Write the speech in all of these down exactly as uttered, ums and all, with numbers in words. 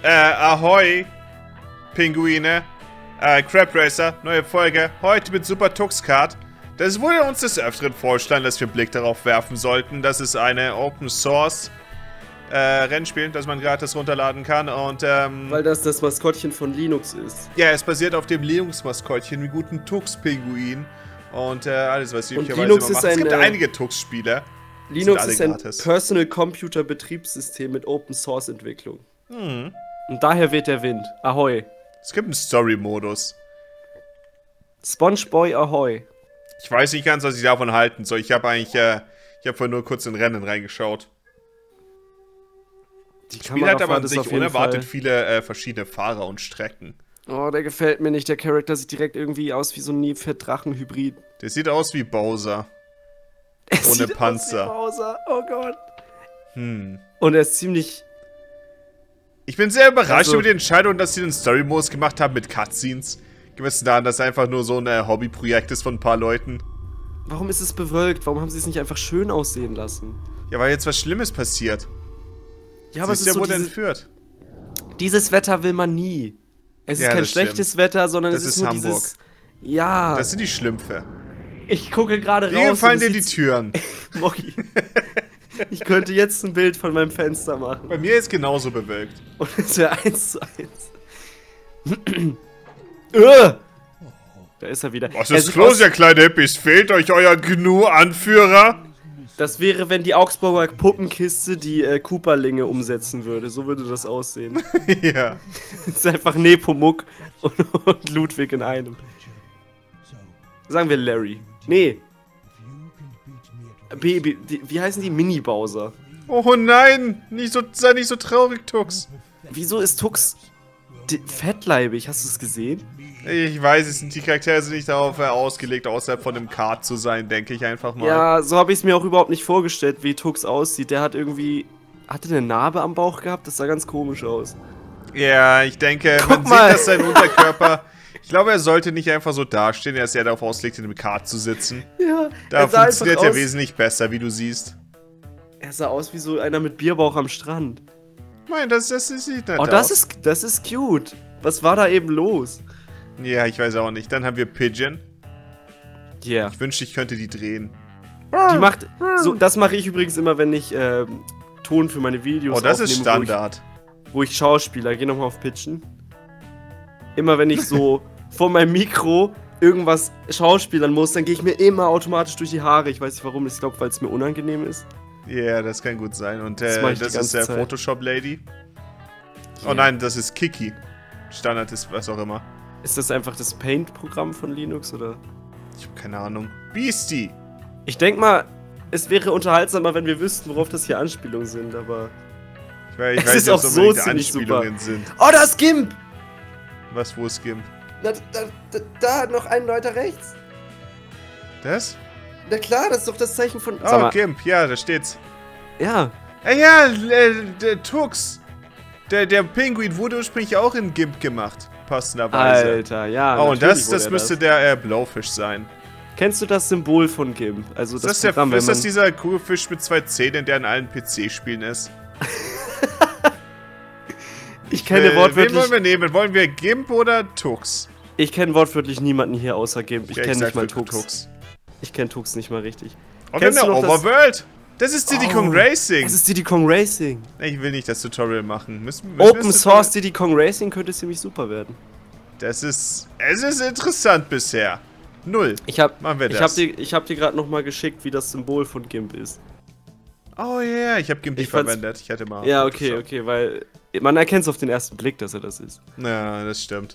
Äh, ahoi, Pinguine. Äh, Crab Racer, neue Folge. Heute mit Super Tux Kart. Das wurde uns des Öfteren vorgeschlagen, dass wir einen Blick darauf werfen sollten. Das ist eine Open Source äh, Rennspiel, das man gratis runterladen kann. Und, ähm, Weil das das Maskottchen von Linux ist. Ja, es basiert auf dem Linux-Maskottchen, dem guten Tux-Pinguin. Und äh, alles, was sie üblicherweise immer machen. Es gibt ein, einige Tux-Spiele. Linux ist ein Personal Computer Betriebssystem mit Open Source Entwicklung. Mhm. Und daher weht der Wind. Ahoi. Es gibt einen Story-Modus. SpongeBoy Ahoi. Ich weiß nicht ganz, was ich davon halten soll. Ich habe eigentlich, äh, ich habe vorhin nur kurz in Rennen reingeschaut. Die Das Spiel hat aber an ist sich auf jeden unerwartet Fall. viele äh, verschiedene Fahrer und Strecken. Oh, der gefällt mir nicht. Der Charakter sieht direkt irgendwie aus wie so ein Nilpferd-Drachen-Hybrid. Der sieht aus wie Bowser. Er Ohne sieht Panzer. Aus wie Bowser. Oh Gott. Hm. Und er ist ziemlich... Ich bin sehr überrascht Also- über die Entscheidung, dass sie den Story-Modus gemacht haben mit Cutscenes. Gemessen daran, dass es einfach nur so ein äh, Hobbyprojekt ist von ein paar Leuten. Warum ist es bewölkt? Warum haben sie es nicht einfach schön aussehen lassen? Ja, weil jetzt was Schlimmes passiert. Ja, aber es Siehst ist ja, so wo der diese, entführt. dieses Wetter will man nie. Es ist Ja, kein das schlechtes stimmt. Wetter, sondern Das es ist, ist nur Hamburg. dieses... Ja, Das sind die Schlümpfe. ich gucke gerade Wie raus. gefallen und dir es die sieht- Türen? Moki. Ich könnte jetzt ein Bild von meinem Fenster machen. Bei mir ist genauso bewölkt. Und es wäre eins zu eins. Äh! Da ist er wieder. Was Er ist sieht los, aus- ihr kleinen Hippies? Fehlt euch euer Gnu-Anführer? Das wäre, wenn die Augsburger Puppenkiste die äh, Cooperlinge umsetzen würde. So würde das aussehen. Ja. Es ist einfach Nepomuk und, und Ludwig in einem. Sagen wir Larry. Nee. Baby, die, wie heißen die? Mini-Bowser. Oh nein, nicht so, sei nicht so traurig, Tux. Wieso ist Tux di- fettleibig? Hast du es gesehen? Ich weiß, es sind die Charaktere sind nicht darauf äh, ausgelegt, außerhalb von dem Kart zu sein, denke ich einfach mal. Ja, so habe ich es mir auch überhaupt nicht vorgestellt, wie Tux aussieht. Der hat irgendwie... Hatte eine Narbe am Bauch gehabt? Das sah ganz komisch aus. Ja, ich denke, Guck man mal. sieht, dass sein Unterkörper... Ich glaube, er sollte nicht einfach so dastehen, er ist ja darauf ausgelegt, in dem Kart zu sitzen. Ja, Da er sah funktioniert einfach er aus, wesentlich besser, wie du siehst. er sah aus wie so einer mit Bierbauch am Strand. Nein, das, das sieht nett Oh, das aus. ist, das ist cute. Was war da eben los? Ja, ich weiß auch nicht. Dann haben wir Pigeon. Ja. Yeah. Ich wünschte, ich könnte die drehen. Die macht... So, das mache ich übrigens immer, wenn ich ähm, Ton für meine Videos Oh, das ist aufnehme, Standard. Wo ich, wo ich Schauspieler, geh nochmal auf Pitchen. Immer wenn ich so vor meinem Mikro irgendwas schauspielern muss, dann gehe ich mir immer automatisch durch die Haare. Ich weiß nicht warum, ich glaube, weil es mir unangenehm ist. Ja, yeah, das kann gut sein. Und Das äh, mach das, ich die ist ganze der Zeit. Photoshop-Lady. Oh Ja. nein, das ist Kiki. Standard ist was auch immer. Ist das einfach das Paint-Programm von Linux, oder? Ich habe keine Ahnung. Beastie. Ich denke mal, es wäre unterhaltsamer, wenn wir wüssten, worauf das hier Anspielungen sind, aber... Ich weiß, ich Es weiß ist nicht, ob auch es so unbedingt ziemlich Anspielungen sind. Oh, da ist Gimp! Was, wo ist Gimp? Da, da, da, da noch ein weiter rechts. Das? Na klar, das ist doch das Zeichen von... Oh, Gimp. Ja, da steht's. Ja. Äh, ja, äh, der Tux. Der, der Pinguin wurde ursprünglich auch in Gimp gemacht. Passenderweise. Alter, ja. Oh, und das, natürlich wurde das er müsste der äh, Blowfish sein. Kennst du das Symbol von Gimp? Also Ist das, das, der, Programm, ist wenn das man... dieser Kugelfisch mit zwei Zähnen, der in allen P C-Spielen ist? Ich kenne Äh, wen wortwörtlich... wollen wir nehmen? Wollen wir Gimp oder Tux? Ich kenne wortwörtlich niemanden hier außer Gimp. Ich Ja, kenne sag nicht mal wirklich Tux. Ich kenne Tux nicht mal richtig. Und Kennst in der du noch das- Overworld? Das ist Diddy Kong Oh, Racing. Es ist Diddy Kong Racing. Ich will nicht das Tutorial machen. Müssen, müssen wir Open das Source Tutorial- Diddy Kong Racing könnte ziemlich super werden. Das ist... Es ist interessant bisher. Null. Ich hab, Machen wir ich das. hab dir, ich hab dir gerade nochmal geschickt, wie das Symbol von Gimp ist. Oh ja, yeah, ich habe Gimp Ich nicht fand's- verwendet. Ich hatte mal... Ja, okay, Photoshop. okay, weil man erkennt es auf den ersten Blick, dass er das ist. Ja, das stimmt.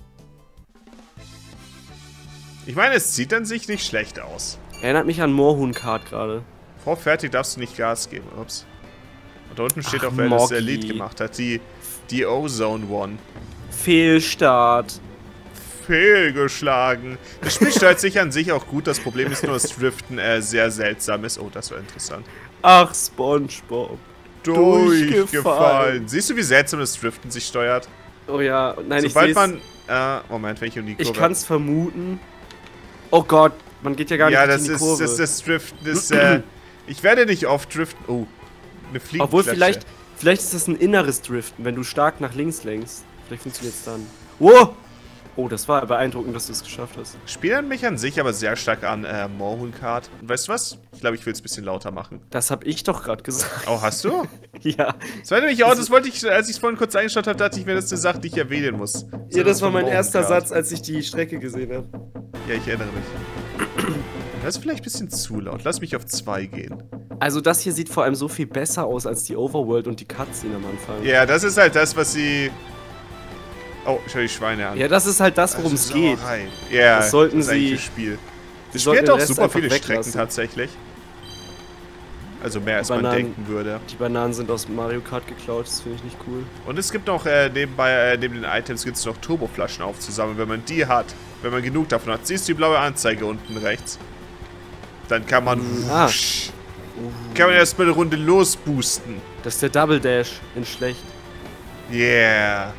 Ich meine, es sieht an sich nicht schlecht aus. Erinnert mich an Moorhuhn Kart gerade. Vorfertig darfst du nicht Gas geben. Ups. Und da unten steht Ach, auch, wer das Moggy. Elite gemacht hat. Die, die Ozone One. Fehlstart. Fehlgeschlagen. Das Spiel stellt sich an sich auch gut. Das Problem ist nur, dass Driften äh, sehr seltsam ist. Oh, das war interessant. Ach, SpongeBob. Durchgefallen. Durchgefallen. Siehst du, wie seltsam das Driften sich steuert? Oh ja, nein, Sobald ich seh's. man... Äh, Moment, wenn ich um die Kurve... Ich kann's vermuten. Oh Gott, man geht ja gar Ja, nicht das in die ist, Kurve. das, das Driften ist... Äh, ich werde nicht oft driften... Oh, eine Fliege. Obwohl, vielleicht, Vielleicht ist das ein inneres Driften, wenn du stark nach links lenkst. Vielleicht funktioniert es dann. Wow! Oh, das war beeindruckend, dass du es geschafft hast. Spielen mich an sich aber sehr stark an äh, Moorhuhn Kart. Und weißt du was? Ich glaube, ich will es ein bisschen lauter machen. Das habe ich doch gerade gesagt. Oh, hast du? Ja. Das war nämlich auch, das wollte ich, als ich es vorhin kurz eingeschaut habe, dachte ich mir, das ist eine Sache, die ich erwähnen muss. Ja, das war mein Moorhuhn erster Kart. Satz, als ich die Strecke gesehen habe. Ja, ich erinnere mich. Das ist vielleicht ein bisschen zu laut. Lass mich auf zwei gehen. Also das hier sieht vor allem so viel besser aus als die Overworld und die Cutscene am Anfang. Ja, das ist halt das, was sie... Oh, ich höre die Schweine an. Ja, das ist halt das, worum es geht. Ja, das sollten das ist eigentlich sie... das Spiel. Sie Das sollten spielt den auch Rest super einfach viele Strecken weglassen. tatsächlich. Also mehr als man Bananen- denken würde. Die Bananen sind aus Mario Kart geklaut, das finde ich nicht cool. Und es gibt noch, äh, nebenbei, äh, neben den Items gibt es noch Turboflaschen aufzusammeln. Wenn man die hat, wenn man genug davon hat, siehst du die blaue Anzeige unten rechts. Dann kann man... Ah. Wusch, kann man erstmal eine Runde losboosten. Das ist der Double Dash in schlecht. Yeah.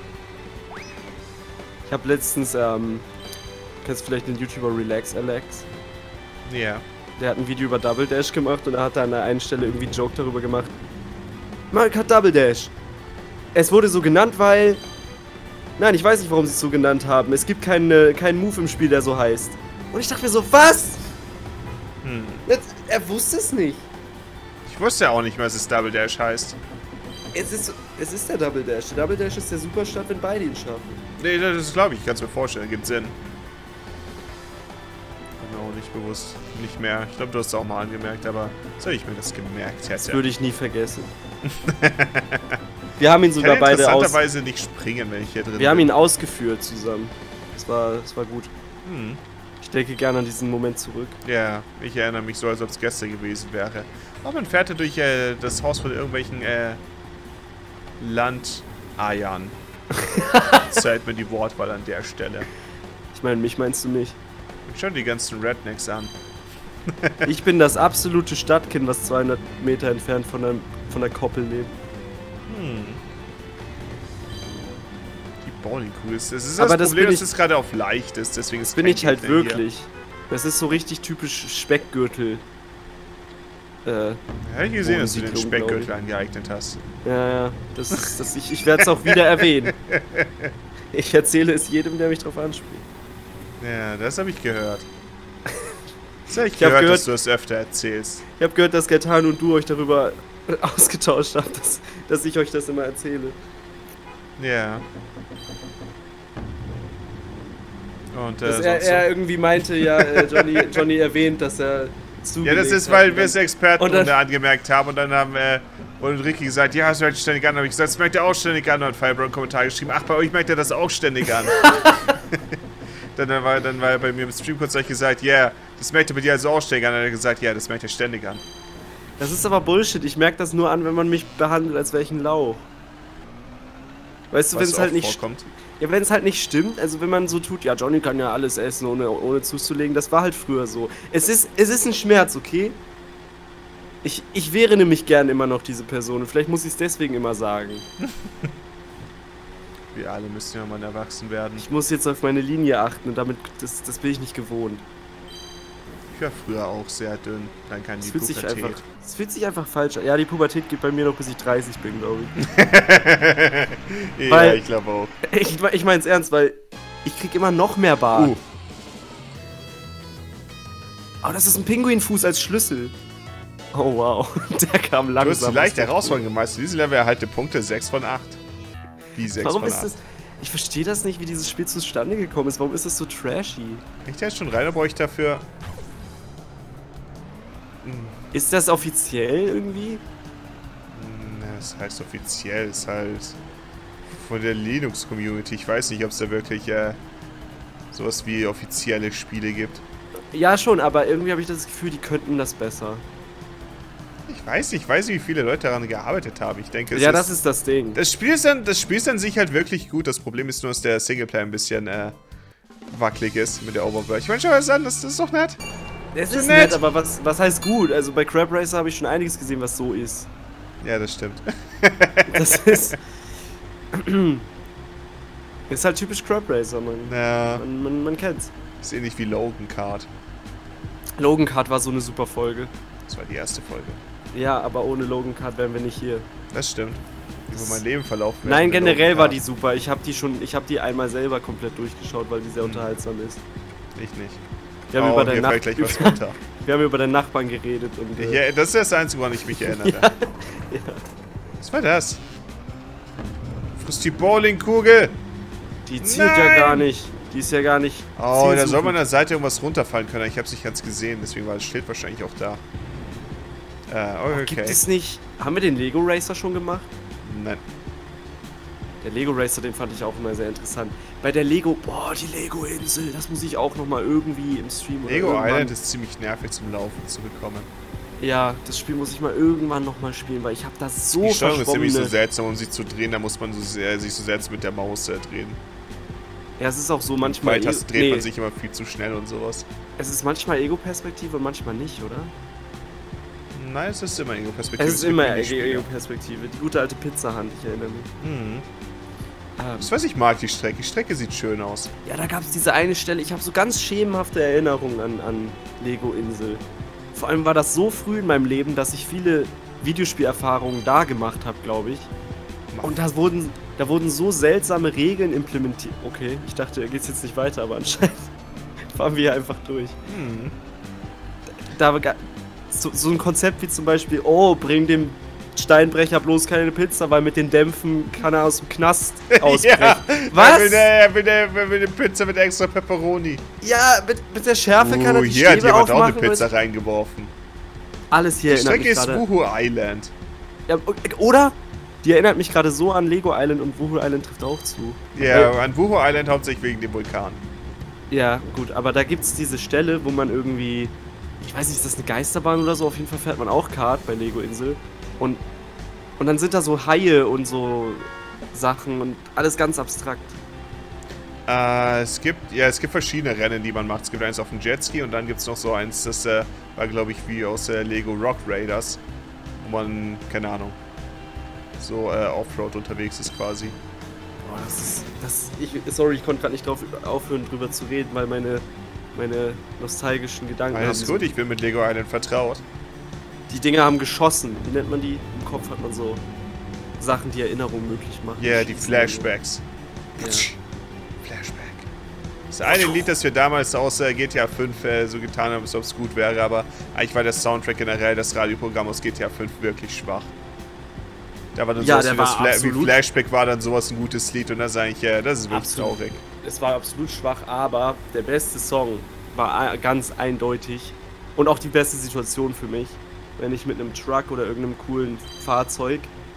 Ich habe letztens, ähm, kennst du vielleicht den YouTuber Relax Alex? Yeah. Der hat ein Video über Double Dash gemacht und er hat da an der einen Stelle irgendwie einen Joke darüber gemacht. Mario Kart Double Dash. Es wurde so genannt, weil... Nein, ich weiß nicht, warum sie es so genannt haben. Es gibt keinen keinen Move im Spiel, der so heißt. Und ich dachte mir so, was? Hm. Jetzt, er wusste es nicht. Ich wusste ja auch nicht, was es Double Dash heißt. Es ist, es ist der Double Dash. Der Double Dash ist der Superstart, wenn beide ihn schaffen. Nee, das glaube ich, kannst du mir vorstellen, gibt Sinn. Genau, nicht bewusst. Nicht mehr. Ich glaube, du hast es auch mal angemerkt, aber soll ich mir das gemerkt hätte. Das würde ich nie vergessen. Wir haben ihn Ich kann sogar beide aus... interessanterweise nicht springen, wenn ich hier drin Wir haben bin. ihn ausgeführt zusammen. Das war, das war gut. Hm. Ich denke gerne an diesen Moment zurück. Ja, ich erinnere mich so, als ob es gestern gewesen wäre. Aber man fährt ja durch äh, das Haus von irgendwelchen äh, Landeiern. Zählt mir die Wortwahl an der Stelle. Ich meine, mich meinst du nicht. Und schau die ganzen Rednecks an. Ich bin das absolute Stadtkind, was zweihundert Meter entfernt von der, von der Koppel lebt. Hm. Die Bowlingkugel ist. Das ist Aber das das Problem, bin dass es gerade auf leicht ist. Deswegen ist Bin kein ich halt Gegner hier. wirklich. Das ist so richtig typisch Speckgürtel. Äh, Ja, hab ich gesehen, dass du den Wohnsiedlung, Speckgürtel glaub angeeignet hast. ja, ja. Das ist, das, ich ich werde es auch wieder erwähnen. Ich erzähle es jedem, der mich drauf anspricht. Ja, das habe ich gehört. Das habe ich, Ich hab gehört, gehört- dass du es öfter erzählst. Ich habe gehört, dass Gaetano und du euch darüber ausgetauscht habt, dass, dass ich euch das immer erzähle. Ja. Und, äh, Dass er, sonst so. er irgendwie meinte, ja, äh, Johnny, Johnny erwähnt, dass er zugelegt Ja, das ist, hat. weil wir es Experten und dann- angemerkt haben und dann haben äh, und Ricky gesagt, ja, es hört sich ständig an. Habe ich gesagt, es merkt er auch ständig an. Und hat Firebro einen Kommentar geschrieben, ach, bei euch merkt er das auch ständig an. dann, dann, war, dann war er bei mir im Stream kurz gesagt, ja, yeah, das merkt er bei dir also auch ständig an. Und dann hat er gesagt, ja, das merkt er ständig an. Das ist aber Bullshit. Ich merke das nur an, wenn man mich behandelt, als wäre ich ein Lauch. Weißt du, wenn Was es halt oft nicht vorkommt. Ja, wenn es halt nicht stimmt, also wenn man so tut, ja, Johnny kann ja alles essen, ohne, ohne zuzulegen, das war halt früher so. Es ist, es ist ein Schmerz, okay? Ich, ich wäre nämlich gern immer noch diese Person und vielleicht muss ich es deswegen immer sagen. Wir alle müssen ja mal erwachsen werden. Ich muss jetzt auf meine Linie achten und damit, das, das bin ich nicht gewohnt. Ich war früher auch sehr dünn. Dann kann die Es fühlt sich Pubertät. einfach, es fühlt sich einfach falsch an. Ja, die Pubertät geht bei mir noch bis ich dreißig bin, glaube ich. ja, Weil- ich glaube auch. Ich, ich mein's ernst, weil ich krieg immer noch mehr Bart. Uh, Oh, das ist ein Pinguinfuß als Schlüssel. Oh wow, der kam langsam. du hast die leichte Herausforderung gemeistert. Diese Level erhalte Punkte sechs von acht. Wie sechs Warum von ist acht? das... Ich verstehe das nicht, wie dieses Spiel zustande gekommen ist. Warum ist das so trashy? Ich da jetzt schon rein, aber ich dafür. Ist das offiziell irgendwie? Na, das heißt offiziell, ist halt von der Linux-Community. Ich weiß nicht, ob es da wirklich äh, sowas wie offizielle Spiele gibt. Ja, schon, aber irgendwie habe ich das Gefühl, die könnten das besser. Ich weiß nicht, ich weiß nicht, wie viele Leute daran gearbeitet haben. Ich denke, es Ja, ist, das ist das Ding. das Spiel ist dann, das Spiel ist an sich halt wirklich gut. Das Problem ist nur, dass der Singleplayer ein bisschen äh, wackelig ist mit der Overworld. Ich meine, schau mal an, das, das ist doch nett. Es so ist nett. nett, aber was, was heißt gut? Also bei Crab Racer habe ich schon einiges gesehen, was so ist. Ja, das stimmt. Das ist... ist halt typisch Crab Racer, man. Ja, Man, man, man kennt's. ist ähnlich wie Logan Kart. Logan Kart war so eine super Folge. Das war die erste Folge. Ja, aber ohne Logan Kart wären wir nicht hier. Das stimmt. Über mein Leben verlaufen. Nein, generell war die super. Ich habe die schon, ich habe die einmal selber komplett durchgeschaut, weil die sehr unterhaltsam ist. Ich nicht. Wir haben, oh, über, deinen Nach gleich was runter. wir haben über deinen Nachbarn geredet und. Äh ja, das ist das Einzige, woran ich mich erinnere. ja. Ja. Was war das? Frisst die Bowlingkugel! Die zielt Nein. ja gar nicht. Die ist ja gar nicht. Oh, da soll man an der Seite irgendwas runterfallen können. Ich habe es nicht ganz gesehen, deswegen war das Schild wahrscheinlich auch da. Äh, okay. Oh, gibt es nicht. Haben wir den Lego Racer schon gemacht? Nein. Der Lego Racer, den fand ich auch immer sehr interessant. Bei der Lego. Boah, die Lego Insel. Das muss ich auch nochmal irgendwie im Stream oder Lego irgendwann. Island ist ziemlich nervig zum Laufen zu bekommen. Ja, das Spiel muss ich mal irgendwann nochmal spielen, weil ich habe das so Die Steuerung ist nämlich so seltsam, um sich zu drehen, da muss man so sehr, sich so seltsam mit der Maus äh, drehen. Ja, es ist auch so manchmal... Bei Tasten dreht nee. man sich immer viel zu schnell und sowas. Es ist manchmal Ego-Perspektive und manchmal nicht, oder? Nein, es ist immer Ego-Perspektive. Es ist immer Ego-Perspektive. Die gute alte Pizzahand, ich erinnere mich. Mhm. Ähm, das weiß ich, mag die Strecke. Die Strecke sieht schön aus. Ja, da gab es diese eine Stelle, ich habe so ganz schemenhafte Erinnerungen an, an Lego Insel. Vor allem war das so früh in meinem Leben, dass ich viele Videospielerfahrungen da gemacht habe, glaube ich. Und da wurden, da wurden so seltsame Regeln implementiert. Okay, ich dachte, da geht's jetzt nicht weiter, aber anscheinend fahren wir hier einfach durch. Mhm. Da, da so, so ein Konzept wie zum Beispiel, oh, bring dem Steinbrecher bloß keine Pizza, weil mit den Dämpfen kann er aus dem Knast ausbrechen. Ja, was? Er will, der, will, der, will eine Pizza mit extra Pepperoni. Ja, mit, mit der Schärfe uh, kann er die hier Stäbe hat jemand aufmachen. auch eine Pizza reingeworfen. Alles hier die Strecke ist Wuhu Island. Ja, oder? Die erinnert mich gerade so an Lego Island und Wuhu Island trifft auch zu. Ja, Weil, an Wuhu Island hauptsächlich wegen dem Vulkan. Ja, gut, aber da gibt es diese Stelle, wo man irgendwie, ich weiß nicht, ist das eine Geisterbahn oder so? Auf jeden Fall fährt man auch Kart bei Lego Insel. Und, und dann sind da so Haie und so Sachen und alles ganz abstrakt. Äh, es gibt, ja, es gibt verschiedene Rennen, die man macht. Es gibt eins auf dem Jetski und dann gibt es noch so eins, das äh, war, glaube ich, wie aus der Lego Rock Raiders. Wo man, keine Ahnung, so äh, Offroad unterwegs ist quasi. Boah, das ist, das, ich, sorry, ich konnte gerade nicht drauf aufhören, drüber zu reden, weil meine, meine nostalgischen Gedanken Alles haben gut, so, ich bin mit Lego Island vertraut. Die Dinger haben geschossen. Wie nennt man die? Im Kopf hat man so Sachen, die Erinnerungen möglich machen. Ja, yeah, die Flashbacks. Ja. Flashback. Das eine Lied, das wir damals aus äh, G T A fünf äh, so getan haben, als ob es gut wäre, aber eigentlich war der Soundtrack generell, das Radioprogramm aus G T A fünf wirklich schwach. Da war dann ja, sowas wie, das Fla wie Flashback war dann sowas ein gutes Lied und das ist eigentlich, äh, das ist wirklich absolut. traurig. Es war absolut schwach, aber der beste Song war ganz eindeutig und auch die beste Situation für mich, wenn ich mit einem Truck oder irgendeinem coolen Fahrzeug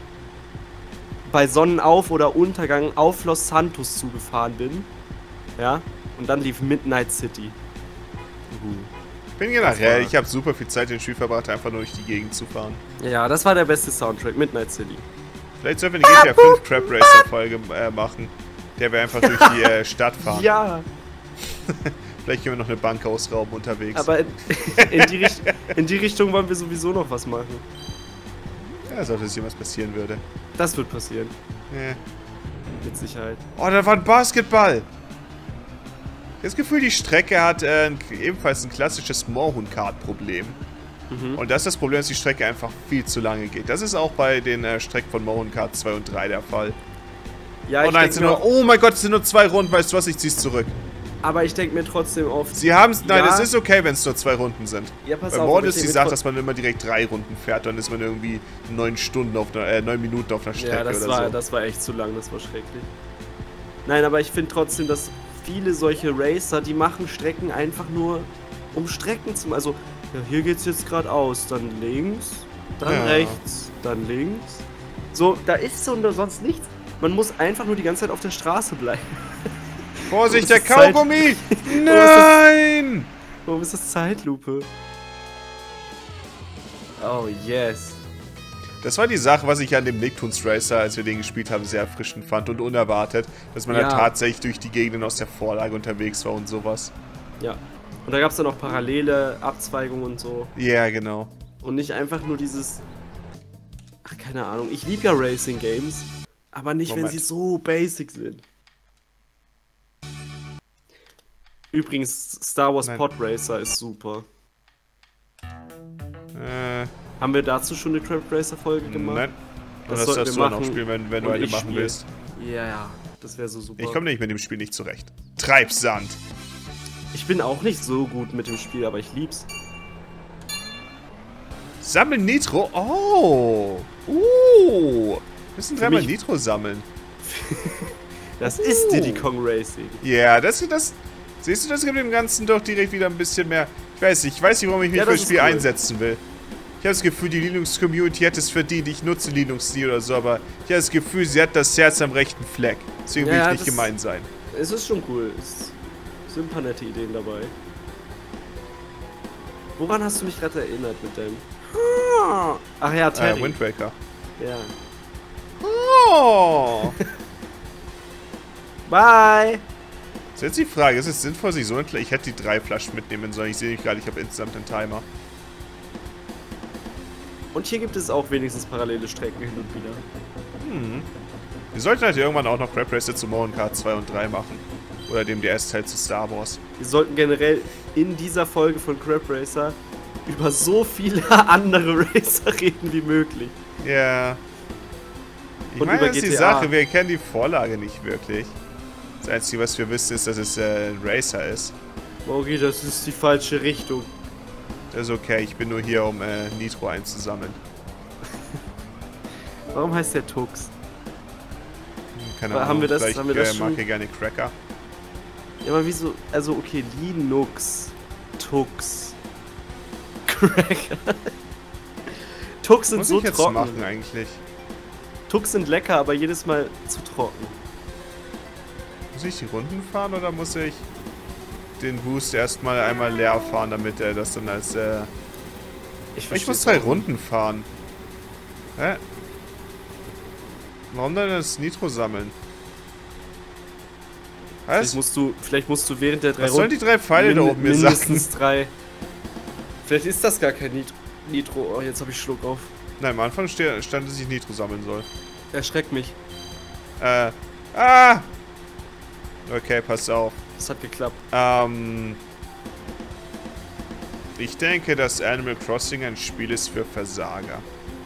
bei Sonnenauf- oder Untergang auf Los Santos zugefahren bin, ja, und dann lief Midnight City. Uh. Ich bin generell, ich habe super viel Zeit in den Spiel verbracht, einfach nur durch die Gegend zu fahren. Ja, das war der beste Soundtrack, Midnight City. Vielleicht sollten wir eine G T A fünf Crab Racer Folge äh, machen, der wir einfach durch die äh, Stadt fahren. Ja. Vielleicht können wir noch eine Bank ausrauben unterwegs. Aber in, in, die in die Richtung wollen wir sowieso noch was machen. Ja, sollte es jemals passieren würde. Das wird passieren. Ja. Mit Sicherheit. Oh, da war ein Basketball! Ich habe das Gefühl, die Strecke hat äh, ebenfalls ein klassisches Mohun-Kart-Problem. Mhm. Und das ist das Problem, dass die Strecke einfach viel zu lange geht. Das ist auch bei den äh, Strecken von Mohun Kart zwei und drei der Fall. Ja, oh ich nein, es sind nur, oh mein Gott, es sind nur zwei Runden, weißt du was, ich zieh's zurück. Aber ich denke mir trotzdem oft... Sie haben's, nein, ja, es ist okay, wenn es nur zwei Runden sind. Ja, pass bei auf. Bei Mohun ist die Sache, dass man immer direkt drei Runden fährt, dann ist man irgendwie neun Stunden auf einer, äh, neun Minuten auf einer Strecke ja, das oder war, so. das war echt zu lang, das war schrecklich. Nein, aber ich finde trotzdem, dass viele solche Racer, die machen Strecken einfach nur, um Strecken zu machen. Also, ja, hier geht's jetzt geradeaus, dann links, dann ja. rechts, dann links. So, da ist so und sonst nichts. Man muss einfach nur die ganze Zeit auf der Straße bleiben. Vorsicht, der Kaugummi! Nein! Warum ist das Zeitlupe? Oh, yes. Das war die Sache, was ich an dem Nicktoons Racer, als wir den gespielt haben, sehr erfrischend fand und unerwartet, dass man ja. da tatsächlich durch die Gegenden aus der Vorlage unterwegs war und sowas. Ja. Und da gab es dann auch parallele Abzweigungen und so. Ja, yeah, genau. Und nicht einfach nur dieses... Ach, keine Ahnung. Ich liebe ja Racing Games, aber nicht, Moment. wenn sie so basic sind. Übrigens, Star Wars Nein. Pod Racer ist super. Äh... Haben wir dazu schon eine Crab Racer Folge gemacht? Nein. Das, das sollten darfst wir du machen. noch spielen, wenn, wenn du Und eine ich machen spiel. willst. Ja, ja, das wäre so super. Ich komme nämlich mit dem Spiel nicht zurecht. Treibsand. Ich bin auch nicht so gut mit dem Spiel, aber ich lieb's. Sammeln Nitro? Oh. Uh. Wir müssen dreimal mich- Nitro sammeln. Das Uh. ist Diddy Kong Racing. Ja, das, das... Siehst du, das gibt dem Ganzen doch direkt wieder ein bisschen mehr... Ich weiß nicht, ich weiß nicht, warum ich mich Ja, für das das ist Spiel cool. einsetzen will. Ich habe das Gefühl, die Linux-Community hat es verdient. Ich nutze Linux nie oder so, aber ich habe das Gefühl, sie hat das Herz am rechten Fleck. Deswegen will Ja, ich nicht das- gemein sein. Es ist schon cool. Es sind ein paar nette Ideen dabei. Woran hast du mich gerade erinnert mit deinem... Ach ja, Terry. Äh, Wind Waker. Ja. Oh! Bye! Das ist jetzt die Frage, ist es sinnvoll, sich so eine... Ich hätte die drei Flaschen mitnehmen sollen. Ich sehe nicht gerade, ich habe insgesamt einen Timer. Und hier gibt es auch wenigstens parallele Strecken hin und wieder. Hm. Wir sollten halt irgendwann auch noch Crab Racer zu Mario Kart zwei und drei machen. Oder dem D S-Teil zu Star Wars. Wir sollten generell in dieser Folge von Crab Racer über so viele andere Racer reden wie möglich. Ja. Ich Und meine, über das ist die G T A. Sache, wir kennen die Vorlage nicht wirklich. Das Einzige, was wir wissen, ist, dass es äh, ein Racer ist. Okay, das ist die falsche Richtung. Das ist okay, ich bin nur hier, um äh, Nitro einzusammeln. Warum heißt der Tux? Keine Aber Ahnung, haben wir das- vielleicht haben wir das äh, mag schon- er gerne Cracker. Ja, aber wieso? Also, okay, Linux, Tux, Cracker. Tux sind Was so muss ich jetzt trocken. machen eigentlich? Tux sind lecker, aber jedes Mal zu trocken. Muss ich die Runden fahren oder muss ich den Boost erstmal einmal leer fahren, damit er das dann als... Äh ich versteh's muss drei auch nicht. Runden fahren. Hä? Warum dann das Nitro sammeln? Vielleicht Was? musst du, vielleicht musst du während der drei Was sollen die drei Pfeile da min- oben mir sagen? mindestens drei. Vielleicht ist das gar kein Nit Nitro. Oh, jetzt habe ich Schluck auf. Nein, am Anfang ste- stand, dass ich Nitro sammeln soll. Erschreckt mich. Äh. Ah! Okay, pass auf. Das hat geklappt. Ähm. Ich denke, dass Animal Crossing ein Spiel ist für Versager.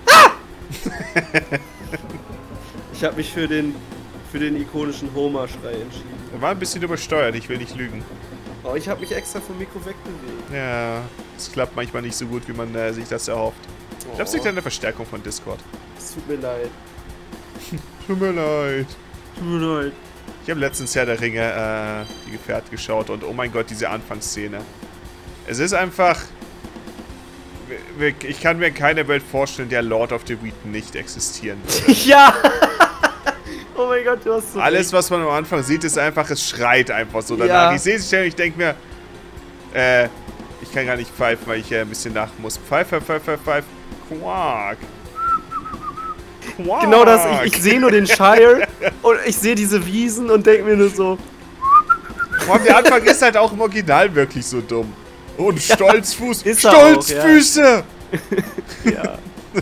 Ich habe mich für den, für den ikonischen Homer-Schrei entschieden. Er war ein bisschen übersteuert, ich will nicht lügen. Oh, ich habe mich extra vom Mikro wegbewegt. Ja, es klappt manchmal nicht so gut, wie man äh, sich das erhofft. Ich glaube, es liegt an der Verstärkung von Discord. Es tut mir leid. Tut mir leid. Tut mir leid. Ich habe letztens Herr der Ringe, äh, die Gefährten geschaut und oh mein Gott, diese Anfangsszene. Es ist einfach... Ich kann mir keine Welt vorstellen, in der Lord of the Weed nicht existieren würde. Ja! Oh mein Gott, du hast so Alles, recht. was man am Anfang sieht, ist einfach, es schreit einfach so danach. Ja. Ich sehe es schnell und ich denke mir, äh, ich kann gar nicht pfeifen, weil ich äh, ein bisschen nach muss. Pfeif, pfeif, pfeif, pfeif, pfeif. Quark. Quark. Genau das, ich, ich sehe nur den Shire und ich sehe diese Wiesen und denke mir nur so, Vor allem der Anfang ist halt auch im Original wirklich so dumm. Und Stolzfuß. ist er auch, Stolzfüße! ja.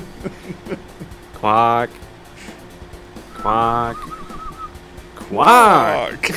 Quark. Quark. Quark.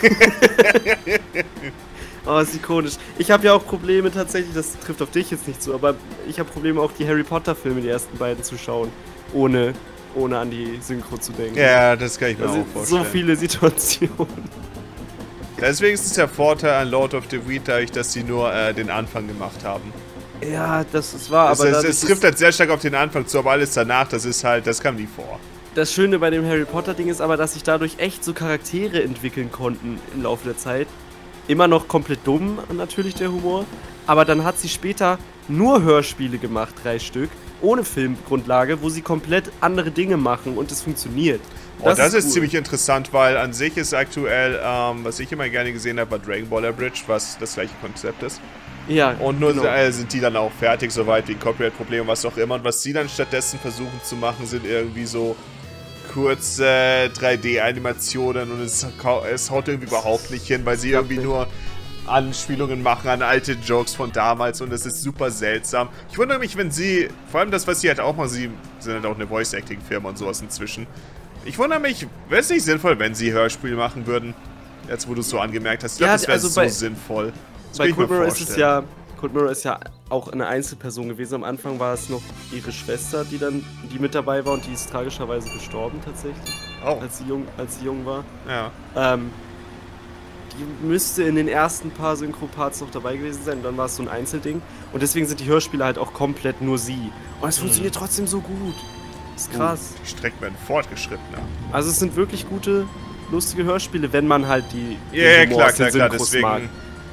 Oh, ist ikonisch. Ich habe ja auch Probleme tatsächlich, das trifft auf dich jetzt nicht zu, aber ich habe Probleme auch die Harry Potter Filme, die ersten beiden zu schauen, ohne, ohne an die Synchro zu denken. Ja, das kann ich mir Da auch sind vorstellen. so viele Situationen. Deswegen ist es der Vorteil an Lord of the Weed, dadurch, dass sie nur äh, den Anfang gemacht haben. Ja, das ist wahr, Es, aber es, dadurch es trifft ist, halt sehr stark auf den Anfang zu, aber alles danach, das ist halt, das kam nie vor. das Schöne bei dem Harry Potter Ding ist aber, dass sich dadurch echt so Charaktere entwickeln konnten im Laufe der Zeit. Immer noch komplett dumm, natürlich der Humor, aber dann hat sie später nur Hörspiele gemacht, drei Stück, ohne Filmgrundlage, wo sie komplett andere Dinge machen und es funktioniert. Oh, das, das ist, cool. ziemlich interessant, weil an sich ist aktuell, ähm, was ich immer gerne gesehen habe, war Dragon Ball Abridged, was das gleiche Konzept ist. Ja, Und nur genau. äh, sind die dann auch fertig, soweit wie Copyright-Probleme, was auch immer. Und was sie dann stattdessen versuchen zu machen, sind irgendwie so kurze äh, drei D-Animationen und es, es haut irgendwie überhaupt nicht hin, weil sie irgendwie nicht. nur Anspielungen machen an alte Jokes von damals und es ist super seltsam. Ich wundere mich, wenn sie, vor allem das, was sie halt auch machen, sie sind halt auch eine Voice-Acting-Firma und sowas inzwischen. Ich wundere mich, wäre es nicht sinnvoll, wenn sie Hörspiel machen würden? Jetzt, wo du es so angemerkt hast. Ich glaube, Ja, das wäre also so bei- sinnvoll. Das Bei kann ich mir Quiver ist es vorstellen. ja, Cold Mirror ist ja auch eine Einzelperson gewesen. Am Anfang war es noch ihre Schwester, die dann die mit dabei war und die ist tragischerweise gestorben tatsächlich, Oh. als sie jung, als sie jung war. Ja. Ähm, die müsste in den ersten paar Synchro-Parts noch dabei gewesen sein und dann war es so ein Einzelding. Und deswegen sind die Hörspiele halt auch komplett nur sie. Und es funktioniert trotzdem so gut. Das ist krass. Uh, die Strecken werden fortgeschrittener. Also es sind wirklich gute, lustige Hörspiele, wenn man halt die Ja, yeah, Humor klar, aus den klar, klar, Synchros deswegen... mag.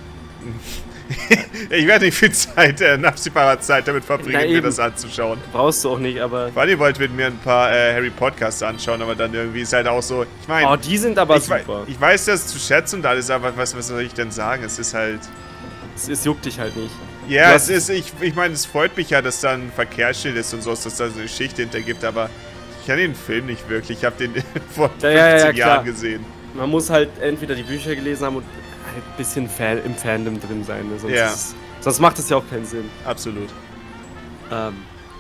Ich werde nicht viel Zeit, äh, in absehbarer Zeit damit verbringen, Na, mir eben. das anzuschauen. Brauchst du auch nicht, aber... Weil ihr wollt mit mir ein paar äh, Harry-Podcasts anschauen, aber dann irgendwie ist halt auch so... Ich meine... Oh, die sind aber ich, wei- super. ich weiß das zu schätzen und alles, aber was, was soll ich denn sagen? Es ist halt... Es, es juckt dich halt nicht. Ja, Du es hast- ist... Ich, ich meine, es freut mich ja, dass da ein Verkehrsschild ist und so, dass da so eine Geschichte hintergibt, aber... Ich kenne den Film nicht wirklich. Ich habe den vor Ja, ja, ja, fünfzig klar. Jahren gesehen. Man muss halt entweder die Bücher gelesen haben und halt ein bisschen Fan, im Fandom drin sein. Ne? Sonst, Ja. ist, sonst macht das ja auch keinen Sinn. Absolut. Ähm,